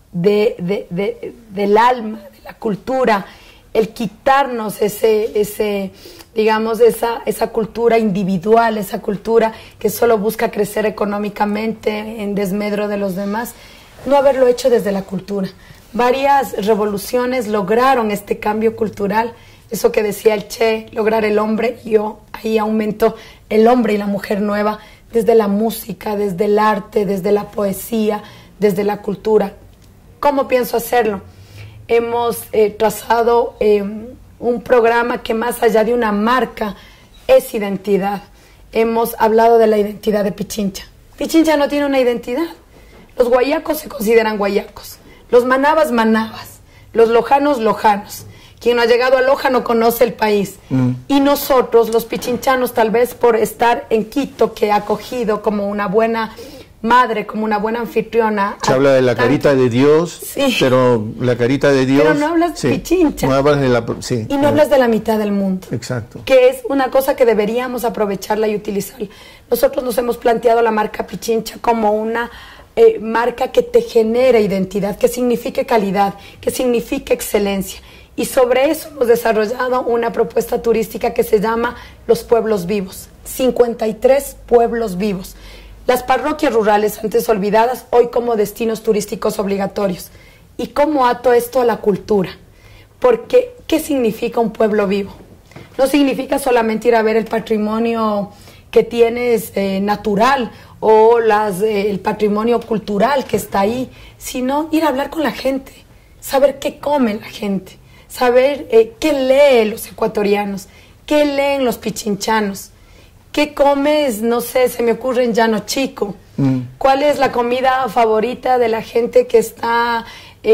del alma, de la cultura, el quitarnos digamos, esa cultura individual, esa cultura que solo busca crecer económicamente en desmedro de los demás, no haberlo hecho desde la cultura. Varias revoluciones lograron este cambio cultural, eso que decía el Che, lograr el hombre, yo ahí aumento el hombre y la mujer nueva, desde la música, desde el arte, desde la poesía, desde la cultura. ¿Cómo pienso hacerlo? Hemos trazado un programa que más allá de una marca es identidad. Hemos hablado de la identidad de Pichincha. Pichincha no tiene una identidad. Los guayacos se consideran guayacos, los manabas, manabas, los lojanos, lojanos. Quien no ha llegado a Loja no conoce el país. Y nosotros, los pichinchanos, tal vez por estar en Quito, que ha acogido como una buena madre, como una buena anfitriona. Se habla de la carita de Dios, pero la carita de Dios... Pero no hablas de Pichincha. No hablas de la... Y no hablas de la mitad del mundo. Exacto. Que es una cosa que deberíamos aprovecharla y utilizarla. Nosotros nos hemos planteado la marca Pichincha como una marca que te genere identidad, que signifique calidad, que signifique excelencia. Y sobre eso hemos desarrollado una propuesta turística que se llama Los Pueblos Vivos. 53 pueblos vivos. Las parroquias rurales antes olvidadas, hoy como destinos turísticos obligatorios. ¿Y cómo ato esto a la cultura? Porque, ¿qué significa un pueblo vivo? No significa solamente ir a ver el patrimonio que tienes natural o el patrimonio cultural que está ahí, sino ir a hablar con la gente, saber qué come la gente, saber qué leen los ecuatorianos, qué leen los pichinchanos. ¿Qué comes? No sé, se me ocurre en Llano Chico. ¿Cuál es la comida favorita de la gente que está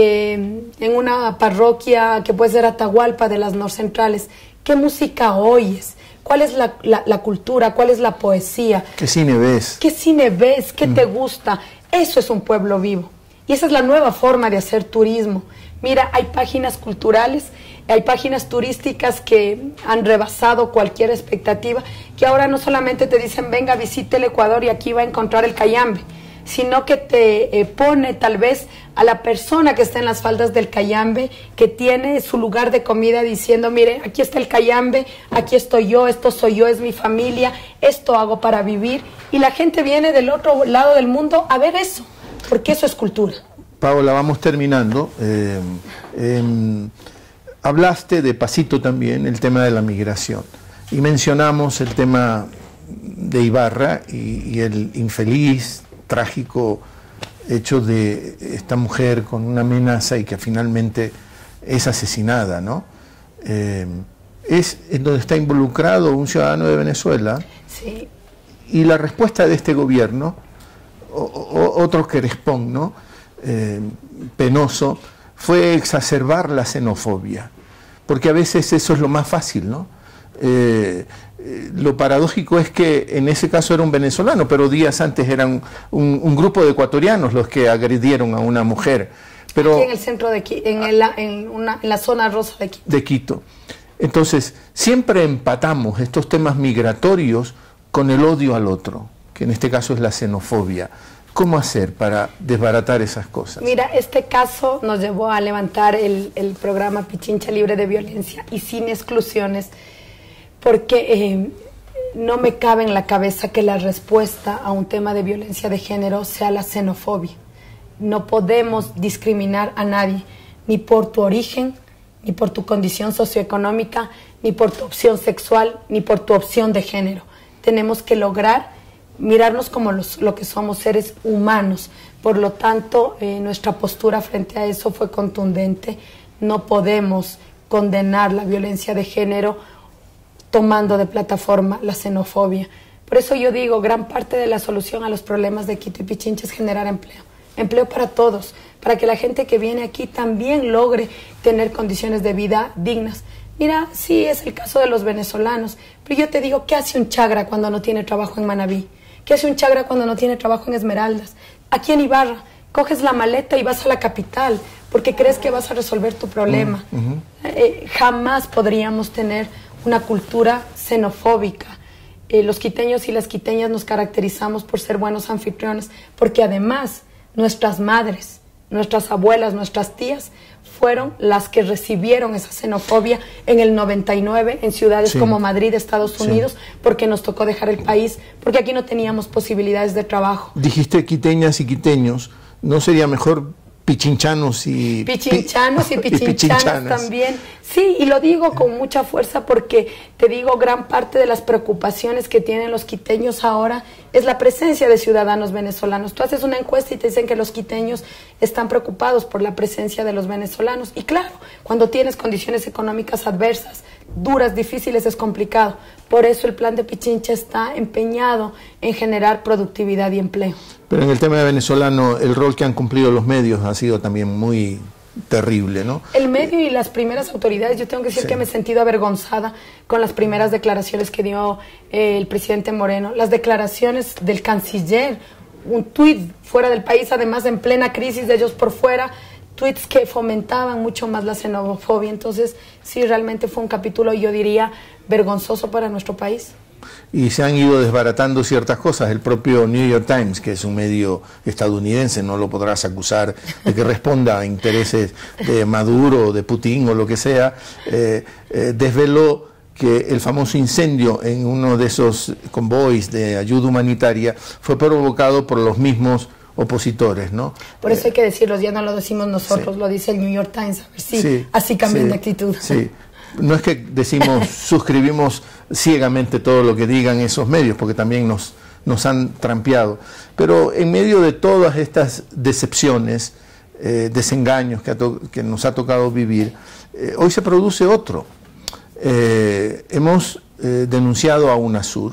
en una parroquia que puede ser Atahualpa de las norcentrales? ¿Qué música oyes? ¿Cuál es la cultura? ¿Cuál es la poesía? ¿Qué cine ves? ¿Qué cine ves? ¿Qué te gusta? Eso es un pueblo vivo. Y esa es la nueva forma de hacer turismo. Mira, hay páginas culturales, hay páginas turísticas que han rebasado cualquier expectativa, que ahora no solamente te dicen, venga, visite el Ecuador y aquí va a encontrar el cayambe, sino que te pone tal vez a la persona que está en las faldas del cayambe, que tiene su lugar de comida diciendo, mire, aquí está el cayambe, aquí estoy yo, esto soy yo, es mi familia, esto hago para vivir. Y la gente viene del otro lado del mundo a ver eso, porque eso es cultura. Paola, vamos terminando. Hablaste de pasito también el tema de la migración y mencionamos el tema de Ibarra y el infeliz, trágico hecho de esta mujer con una amenaza y que finalmente es asesinada, ¿no? Es en donde está involucrado un ciudadano de Venezuela. Sí. Y la respuesta de este gobierno, otro querespón, ¿no? Penoso, fue exacerbar la xenofobia, porque a veces eso es lo más fácil, ¿no? Lo paradójico es que en ese caso era un venezolano, pero días antes eran un grupo de ecuatorianos los que agredieron a una mujer. Pero, aquí en el centro de Quito, en la zona rosa de Quito. Entonces, siempre empatamos estos temas migratorios con el odio al otro, que en este caso es la xenofobia. ¿Cómo hacer para desbaratar esas cosas? Mira, este caso nos llevó a levantar el programa Pichincha Libre de Violencia y sin exclusiones, porque no me cabe en la cabeza que la respuesta a un tema de violencia de género sea la xenofobia. No podemos discriminar a nadie, ni por tu origen, ni por tu condición socioeconómica, ni por tu opción sexual, ni por tu opción de género. Tenemos que lograr mirarnos como lo que somos, seres humanos. Por lo tanto, nuestra postura frente a eso fue contundente. No podemos condenar la violencia de género tomando de plataforma la xenofobia. Por eso yo digo, gran parte de la solución a los problemas de Quito y Pichincha es generar empleo. Empleo para todos, para que la gente que viene aquí también logre tener condiciones de vida dignas. Mira, sí, es el caso de los venezolanos, pero yo te digo, ¿qué hace un chagra cuando no tiene trabajo en Manabí? ¿Qué hace un chagra cuando no tiene trabajo en Esmeraldas? Aquí en Ibarra, coges la maleta y vas a la capital porque crees que vas a resolver tu problema. Jamás podríamos tener una cultura xenofóbica. Los quiteños y las quiteñas nos caracterizamos por ser buenos anfitriones, porque además nuestras madres, nuestras abuelas, nuestras tías fueron las que recibieron esa xenofobia en el 99 en ciudades como Madrid, Estados Unidos, porque nos tocó dejar el país, porque aquí no teníamos posibilidades de trabajo. Dijiste quiteñas y quiteños, ¿no sería mejor pichinchanos y pichinchanas también? Sí, y lo digo con mucha fuerza porque te digo, gran parte de las preocupaciones que tienen los quiteños ahora es la presencia de ciudadanos venezolanos. Tú haces una encuesta y te dicen que los quiteños están preocupados por la presencia de los venezolanos. Y claro, cuando tienes condiciones económicas adversas, duras, difíciles, es complicado. Por eso el plan de Pichincha está empeñado en generar productividad y empleo. Pero en el tema de venezolano, el rol que han cumplido los medios ha sido también muy terrible, ¿no? El medio y las primeras autoridades, yo tengo que decir que me he sentido avergonzada con las primeras declaraciones que dio el presidente Moreno, las declaraciones del canciller, un tuit fuera del país, además en plena crisis de ellos por fuera, tweets que fomentaban mucho más la xenofobia. Entonces, sí, realmente fue un capítulo, yo diría, vergonzoso para nuestro país. Y se han ido desbaratando ciertas cosas. El propio New York Times, que es un medio estadounidense, no lo podrás acusar de que responda a intereses de Maduro, de Putin o lo que sea, desveló que el famoso incendio en uno de esos convoys de ayuda humanitaria fue provocado por los mismos opositores, ¿no? Por eso hay que decirlo, ya no lo decimos nosotros, lo dice el New York Times, a ver si así cambian de actitud. Sí. No es que decimos, suscribimos ciegamente todo lo que digan esos medios, porque también nos han trampeado. Pero en medio de todas estas decepciones, desengaños que nos ha tocado vivir, hoy se produce otro. Hemos denunciado a UNASUR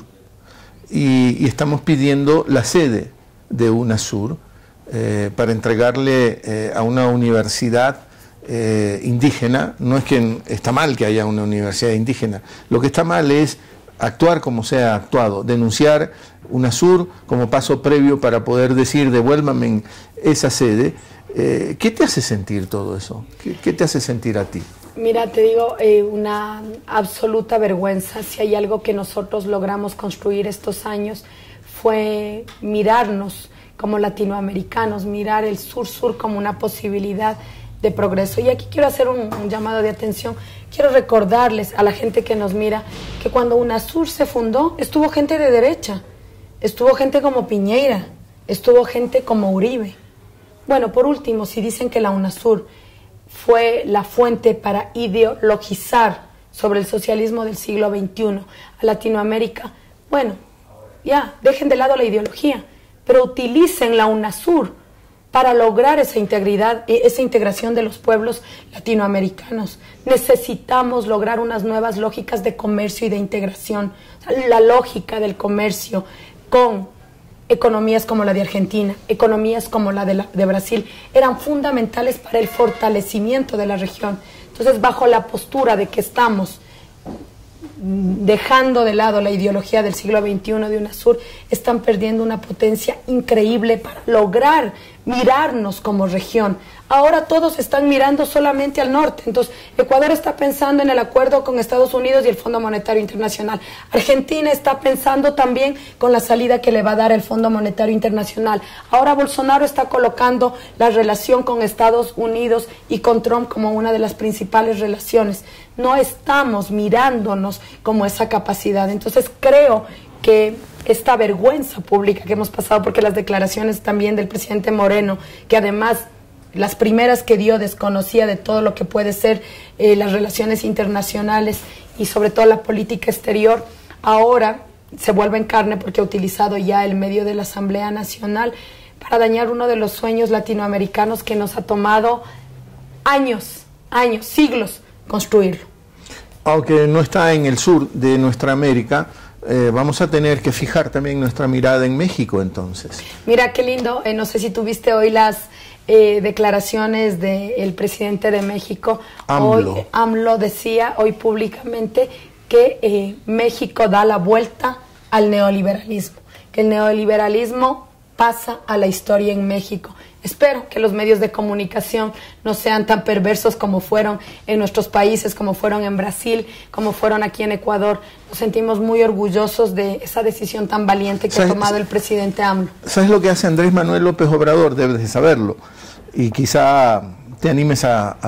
y estamos pidiendo la sede de UNASUR para entregarle a una universidad indígena. No es que está mal que haya una universidad indígena, lo que está mal es actuar como se ha actuado, denunciar UNASUR como paso previo para poder decir devuélvame esa sede. ¿Qué te hace sentir todo eso? ¿Qué te hace sentir a ti? Mira, te digo, una absoluta vergüenza. Si hay algo que nosotros logramos construir estos años fue mirarnos como latinoamericanos, mirar el sur-sur como una posibilidad de progreso. Y aquí quiero hacer un llamado de atención. Quiero recordarles a la gente que nos mira que cuando UNASUR se fundó, estuvo gente de derecha, estuvo gente como Piñera, estuvo gente como Uribe. Bueno, por último, si dicen que la UNASUR fue la fuente para ideologizar sobre el socialismo del siglo XXI a Latinoamérica, bueno, ya, dejen de lado la ideología, pero utilicen la UNASUR para lograr esa integridad, esa integración de los pueblos latinoamericanos. Necesitamos lograr unas nuevas lógicas de comercio y de integración. La lógica del comercio con economías como la de Argentina, economías como la de Brasil, eran fundamentales para el fortalecimiento de la región. Entonces, bajo la postura de que estamos dejando de lado la ideología del siglo XXI de UNASUR, están perdiendo una potencia increíble para lograr mirarnos como región. Ahora todos están mirando solamente al norte. Entonces, Ecuador está pensando en el acuerdo con Estados Unidos y el Fondo Monetario Internacional. Argentina está pensando también con la salida que le va a dar el Fondo Monetario Internacional. Ahora Bolsonaro está colocando la relación con Estados Unidos y con Trump como una de las principales relaciones. No estamos mirándonos como esa capacidad. Entonces, creo que esta vergüenza pública que hemos pasado, porque las declaraciones también del presidente Moreno, que además las primeras que dio desconocía de todo lo que puede ser las relaciones internacionales y sobre todo la política exterior, ahora se vuelve en carne porque ha utilizado ya el medio de la Asamblea Nacional para dañar uno de los sueños latinoamericanos que nos ha tomado años, siglos construirlo. Aunque no está en el sur de nuestra América, vamos a tener que fijar también nuestra mirada en México entonces. Mira qué lindo, no sé si tuviste hoy las declaraciones del presidente de México. AMLO decía hoy públicamente que México da la vuelta al neoliberalismo, que el neoliberalismo pasa a la historia en México. Espero que los medios de comunicación no sean tan perversos como fueron en nuestros países, como fueron en Brasil, como fueron aquí en Ecuador. Nos sentimos muy orgullosos de esa decisión tan valiente que ha tomado el presidente AMLO. ¿Sabes lo que hace Andrés Manuel López Obrador? Debes de saberlo. Y quizá te animes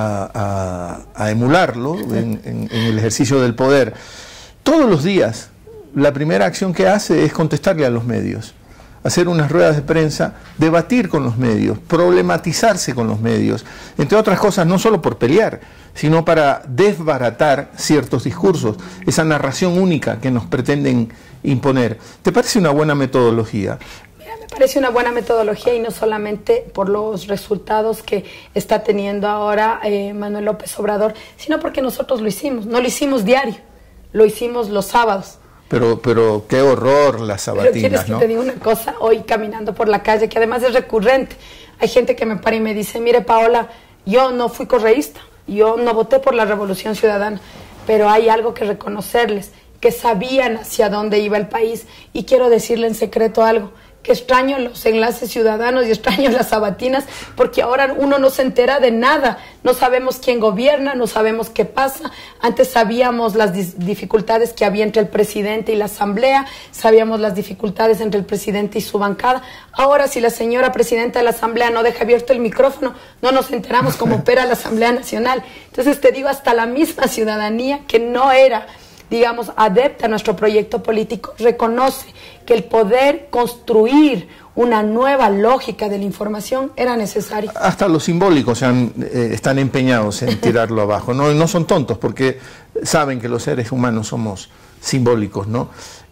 a emularlo en el ejercicio del poder. Todos los días, la primera acción que hace es contestarle a los medios, hacer unas ruedas de prensa, debatir con los medios, problematizarse con los medios, entre otras cosas, no solo por pelear, sino para desbaratar ciertos discursos, esa narración única que nos pretenden imponer. ¿Te parece una buena metodología? Me parece una buena metodología, y no solamente por los resultados que está teniendo ahora Manuel López Obrador, sino porque nosotros lo hicimos. No lo hicimos diario, lo hicimos los sábados. Pero qué horror las sabatinas, pero quieres que ¿no? Te digo una cosa, hoy caminando por la calle, que además es recurrente, hay gente que me para y me dice: mire, Paola, yo no fui correísta, yo no voté por la Revolución Ciudadana, pero hay algo que reconocerles, que sabían hacia dónde iba el país, y quiero decirle en secreto algo, que extraño los enlaces ciudadanos y extraño las sabatinas, porque ahora uno no se entera de nada, no sabemos quién gobierna, no sabemos qué pasa. Antes sabíamos las dificultades que había entre el presidente y la asamblea, sabíamos las dificultades entre el presidente y su bancada. Ahora, si la señora presidenta de la asamblea no deja abierto el micrófono, no nos enteramos cómo opera la Asamblea Nacional. Entonces te digo, hasta la misma ciudadanía que no era, digamos, adepta a nuestro proyecto político, reconoce que el poder construir una nueva lógica de la información era necesario. Hasta los simbólicos están empeñados en tirarlo abajo, ¿no? No son tontos, porque saben que los seres humanos somos simbólicos, ¿no?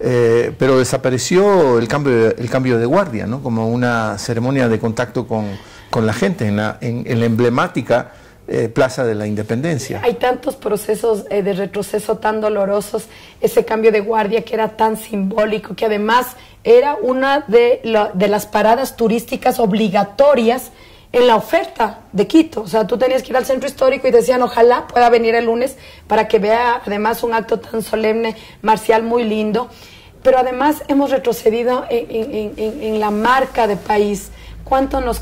Pero desapareció el cambio de guardia, ¿no? Como una ceremonia de contacto con la gente en la emblemática Plaza de la Independencia. Hay tantos procesos de retroceso tan dolorosos, ese cambio de guardia que era tan simbólico, que además era una de las paradas turísticas obligatorias en la oferta de Quito. O sea, tú tenías que ir al centro histórico y decían: ojalá pueda venir el lunes para que vea además un acto tan solemne, marcial, muy lindo. Pero además hemos retrocedido en la marca de país. ¿Cuánto nos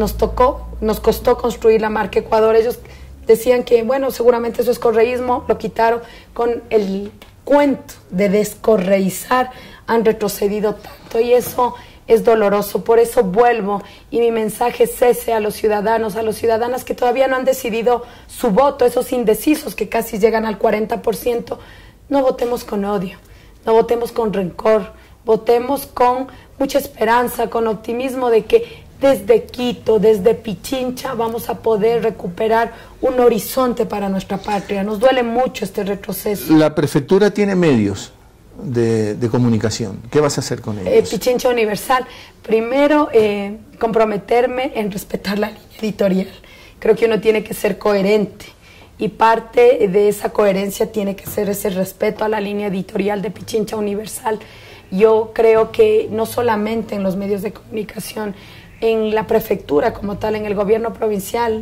costó construir la marca Ecuador? Ellos decían que, bueno, seguramente eso es correísmo, lo quitaron. Con el cuento de descorreizar han retrocedido tanto, y eso es doloroso. Por eso vuelvo, y mi mensaje es ese a los ciudadanos, a las ciudadanas que todavía no han decidido su voto, esos indecisos que casi llegan al 40%, no votemos con odio, no votemos con rencor, votemos con mucha esperanza, con optimismo de que desde Quito, desde Pichincha, vamos a poder recuperar un horizonte para nuestra patria. Nos duele mucho este retroceso. La prefectura tiene medios de comunicación. ¿Qué vas a hacer con ellos? Pichincha Universal. Primero, comprometerme en respetar la línea editorial. Creo que uno tiene que ser coherente, y parte de esa coherencia tiene que ser ese respeto a la línea editorial de Pichincha Universal. Yo creo que no solamente en los medios de comunicación, en la prefectura como tal, en el gobierno provincial,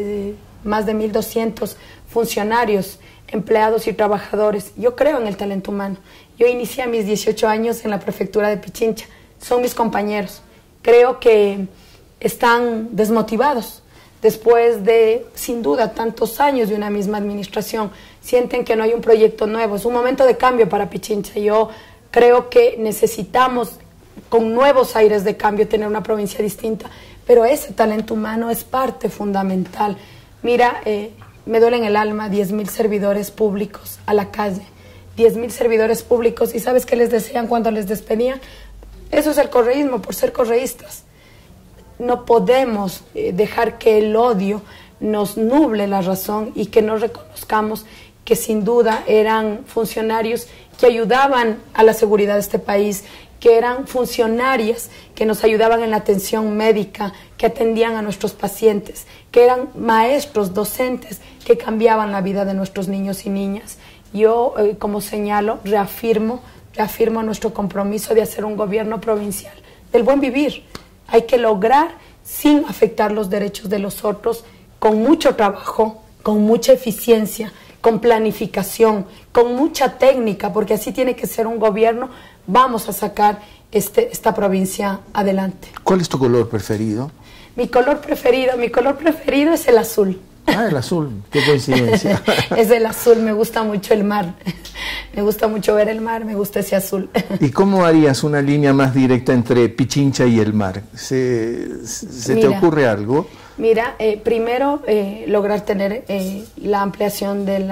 más de 1.200 funcionarios, empleados y trabajadores. Yo creo en el talento humano. Yo inicié a mis 18 años en la prefectura de Pichincha. Son mis compañeros. Creo que están desmotivados después de, sin duda, tantos años de una misma administración. Sienten que no hay un proyecto nuevo. Es un momento de cambio para Pichincha. Yo creo que necesitamos, con nuevos aires de cambio, tener una provincia distinta, pero ese talento humano es parte fundamental. Mira, me duele en el alma 10.000 servidores públicos a la calle, 10.000 servidores públicos, y ¿sabes qué les decían cuando les despedían? Eso es el correísmo, por ser correístas. No podemos dejar que el odio nos nuble la razón, y que no reconozcamos que sin duda eran funcionarios que ayudaban a la seguridad de este país, que eran funcionarias que nos ayudaban en la atención médica, que atendían a nuestros pacientes, que eran maestros, docentes, que cambiaban la vida de nuestros niños y niñas. Yo, como señalo, reafirmo nuestro compromiso de hacer un gobierno provincial del buen vivir. Hay que lograr sin afectar los derechos de los otros, con mucho trabajo, con mucha eficiencia, con planificación, con mucha técnica, porque así tiene que ser un gobierno. Vamos a sacar esta provincia adelante. ¿Cuál es tu color preferido? Mi color preferido es el azul. Ah, el azul, qué coincidencia. Es el azul, me gusta mucho el mar. Me gusta mucho ver el mar, me gusta ese azul. ¿Y cómo harías una línea más directa entre Pichincha y el mar? ¿Se te ocurre algo? Mira, primero lograr tener la ampliación de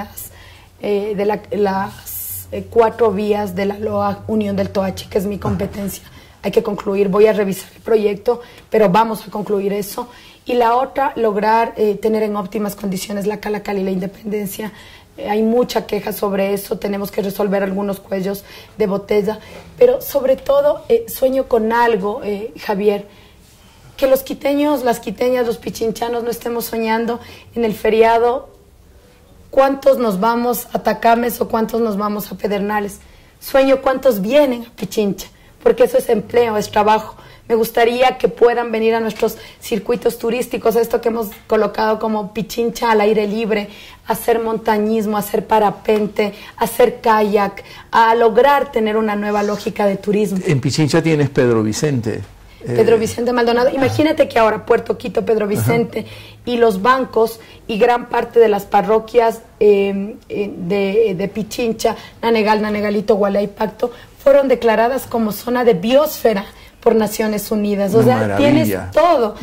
las 4 vías de la LOA Unión del Toachi, que es mi competencia. Hay que concluir, voy a revisar el proyecto, pero vamos a concluir eso. Y la otra, lograr tener en óptimas condiciones la Calacal y la Independencia. Hay mucha queja sobre eso, tenemos que resolver algunos cuellos de botella, pero sobre todo sueño con algo, Javier, que los quiteños, las quiteñas, los pichinchanos no estemos soñando en el feriado cuántos nos vamos a Tacames o cuántos nos vamos a Pedernales. Sueño cuántos vienen a Pichincha, porque eso es empleo, es trabajo. Me gustaría que puedan venir a nuestros circuitos turísticos, esto que hemos colocado como Pichincha al aire libre, a hacer montañismo, a hacer parapente, a hacer kayak, a lograr tener una nueva lógica de turismo. En Pichincha tienes Pedro Vicente. Pedro Vicente Maldonado. Imagínate que ahora Puerto Quito, Pedro Vicente y los bancos y gran parte de las parroquias de Pichincha, Nanegal, Nanegalito, Gualá y Pacto, fueron declaradas como zona de biosfera por Naciones Unidas. O sea, tienes todo,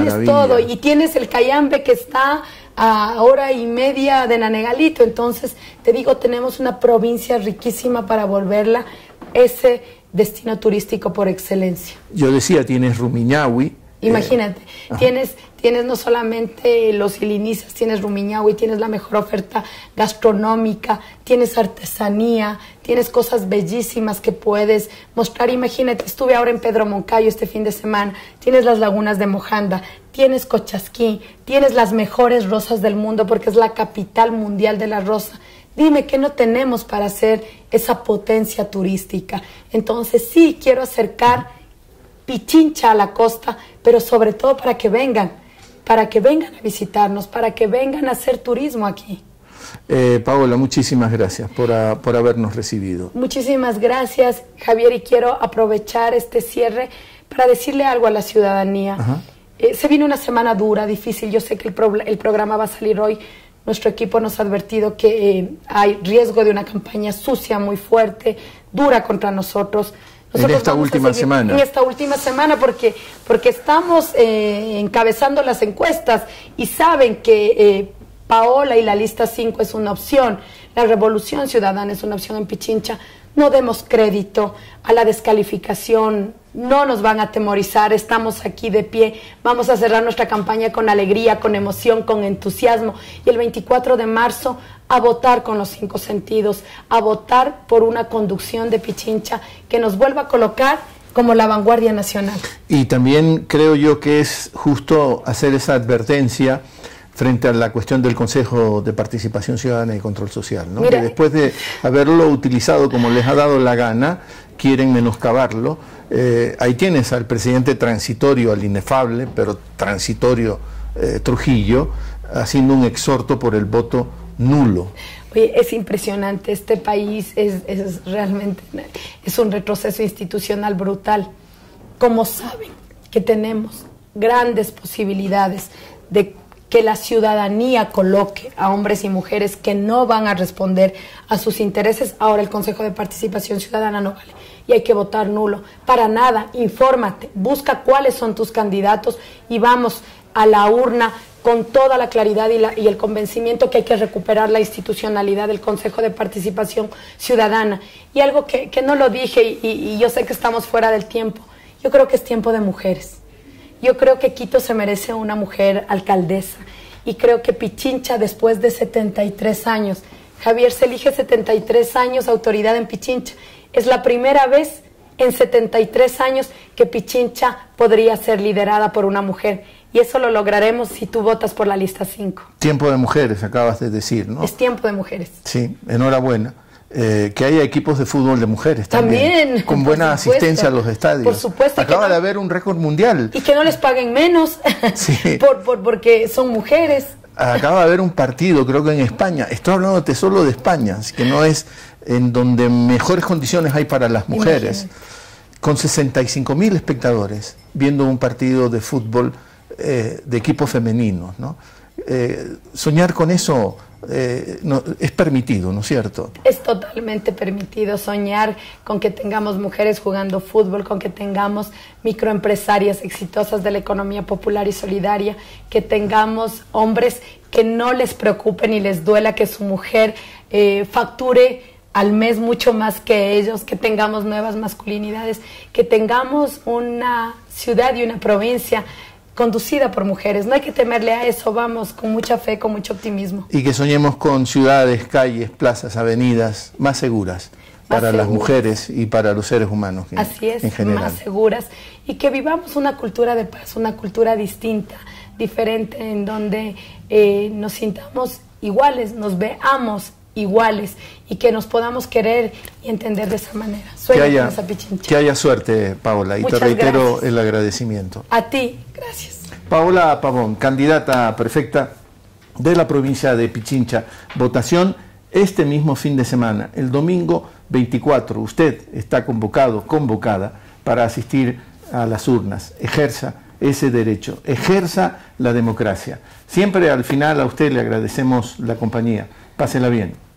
y tienes el Cayambe que está a 1:30 de Nanegalito. Entonces, te digo, tenemos una provincia riquísima para volverla ese destino turístico por excelencia. Yo decía, tienes Rumiñahui. Imagínate, tienes no solamente los ilinizas, tienes Rumiñahui, tienes la mejor oferta gastronómica, tienes artesanía, tienes cosas bellísimas que puedes mostrar. Imagínate, estuve ahora en Pedro Moncayo este fin de semana, tienes las lagunas de Mojanda, tienes Cochasquí, tienes las mejores rosas del mundo porque es la capital mundial de la rosa. Dime, ¿qué no tenemos para hacer esa potencia turística? Entonces sí, quiero acercar Pichincha a la costa, pero sobre todo para que vengan a visitarnos, para que vengan a hacer turismo aquí. Paola, muchísimas gracias por habernos recibido. Muchísimas gracias, Javier, y quiero aprovechar este cierre para decirle algo a la ciudadanía. Se viene una semana dura, difícil, yo sé que el programa va a salir hoy. Nuestro equipo nos ha advertido que hay riesgo de una campaña sucia, muy fuerte, dura contra nosotros. En esta última semana. En esta última semana, porque estamos encabezando las encuestas y saben que Paola y la lista 5 es una opción. La Revolución Ciudadana es una opción en Pichincha. No demos crédito a la descalificación, no nos van a atemorizar, estamos aquí de pie, vamos a cerrar nuestra campaña con alegría, con emoción, con entusiasmo, y el 24 de marzo a votar con los 5 sentidos, a votar por una conducción de Pichincha que nos vuelva a colocar como la vanguardia nacional. Y también creo yo que es justo hacer esa advertencia frente a la cuestión del Consejo de Participación Ciudadana y Control Social, ¿no? Mira, que después de haberlo utilizado como les ha dado la gana, quieren menoscabarlo. Ahí tienes al presidente transitorio, al inefable, pero transitorio Trujillo, haciendo un exhorto por el voto nulo. Oye, es impresionante, este país es realmente, es un retroceso institucional brutal. Como saben que tenemos grandes posibilidades de que la ciudadanía coloque a hombres y mujeres que no van a responder a sus intereses, ahora el Consejo de Participación Ciudadana no vale y hay que votar nulo. Para nada, infórmate, busca cuáles son tus candidatos y vamos a la urna con toda la claridad y el convencimiento que hay que recuperar la institucionalidad del Consejo de Participación Ciudadana. Y algo que no lo dije y yo sé que estamos fuera del tiempo, yo creo que es tiempo de mujeres. Yo creo que Quito se merece una mujer alcaldesa y creo que Pichincha después de 73 años, Javier, se elige 73 años autoridad en Pichincha. Es la primera vez en 73 años que Pichincha podría ser liderada por una mujer y eso lo lograremos si tú votas por la lista 5. Tiempo de mujeres, acabas de decir, ¿no? Es tiempo de mujeres. Sí, enhorabuena. que haya equipos de fútbol de mujeres también con buena asistencia a los estadios. Por supuesto. Acaba de haber un récord mundial. Y que no les paguen menos, sí. porque son mujeres. Acaba de haber un partido, creo que en España, estoy hablándote solo de España, así que no es en donde mejores condiciones hay para las mujeres, con 65.000 espectadores viendo un partido de fútbol de equipos femeninos, ¿no? Soñar con eso no, es permitido, ¿no es cierto? Es totalmente permitido soñar con que tengamos mujeres jugando fútbol, con que tengamos microempresarias exitosas de la economía popular y solidaria, que tengamos hombres que no les preocupe ni les duela que su mujer facture al mes mucho más que ellos, que tengamos nuevas masculinidades, que tengamos una ciudad y una provincia conducida por mujeres. No hay que temerle a eso, vamos con mucha fe, con mucho optimismo. Y que soñemos con ciudades, calles, plazas, avenidas más seguras para las mujeres y para los seres humanos. Así es, en general. Más seguras. Y que vivamos una cultura de paz, una cultura distinta, diferente, en donde nos sintamos iguales, nos veamos iguales y que nos podamos querer y entender de esa manera. Que haya suerte, Paola, y te reitero el agradecimiento. A ti, gracias. Paola Pavón, candidata perfecta de la provincia de Pichincha. Votación este mismo fin de semana, el domingo 24. Usted está convocada para asistir a las urnas. Ejerza ese derecho, ejerza la democracia. Siempre al final a usted le agradecemos la compañía. Pásela bien.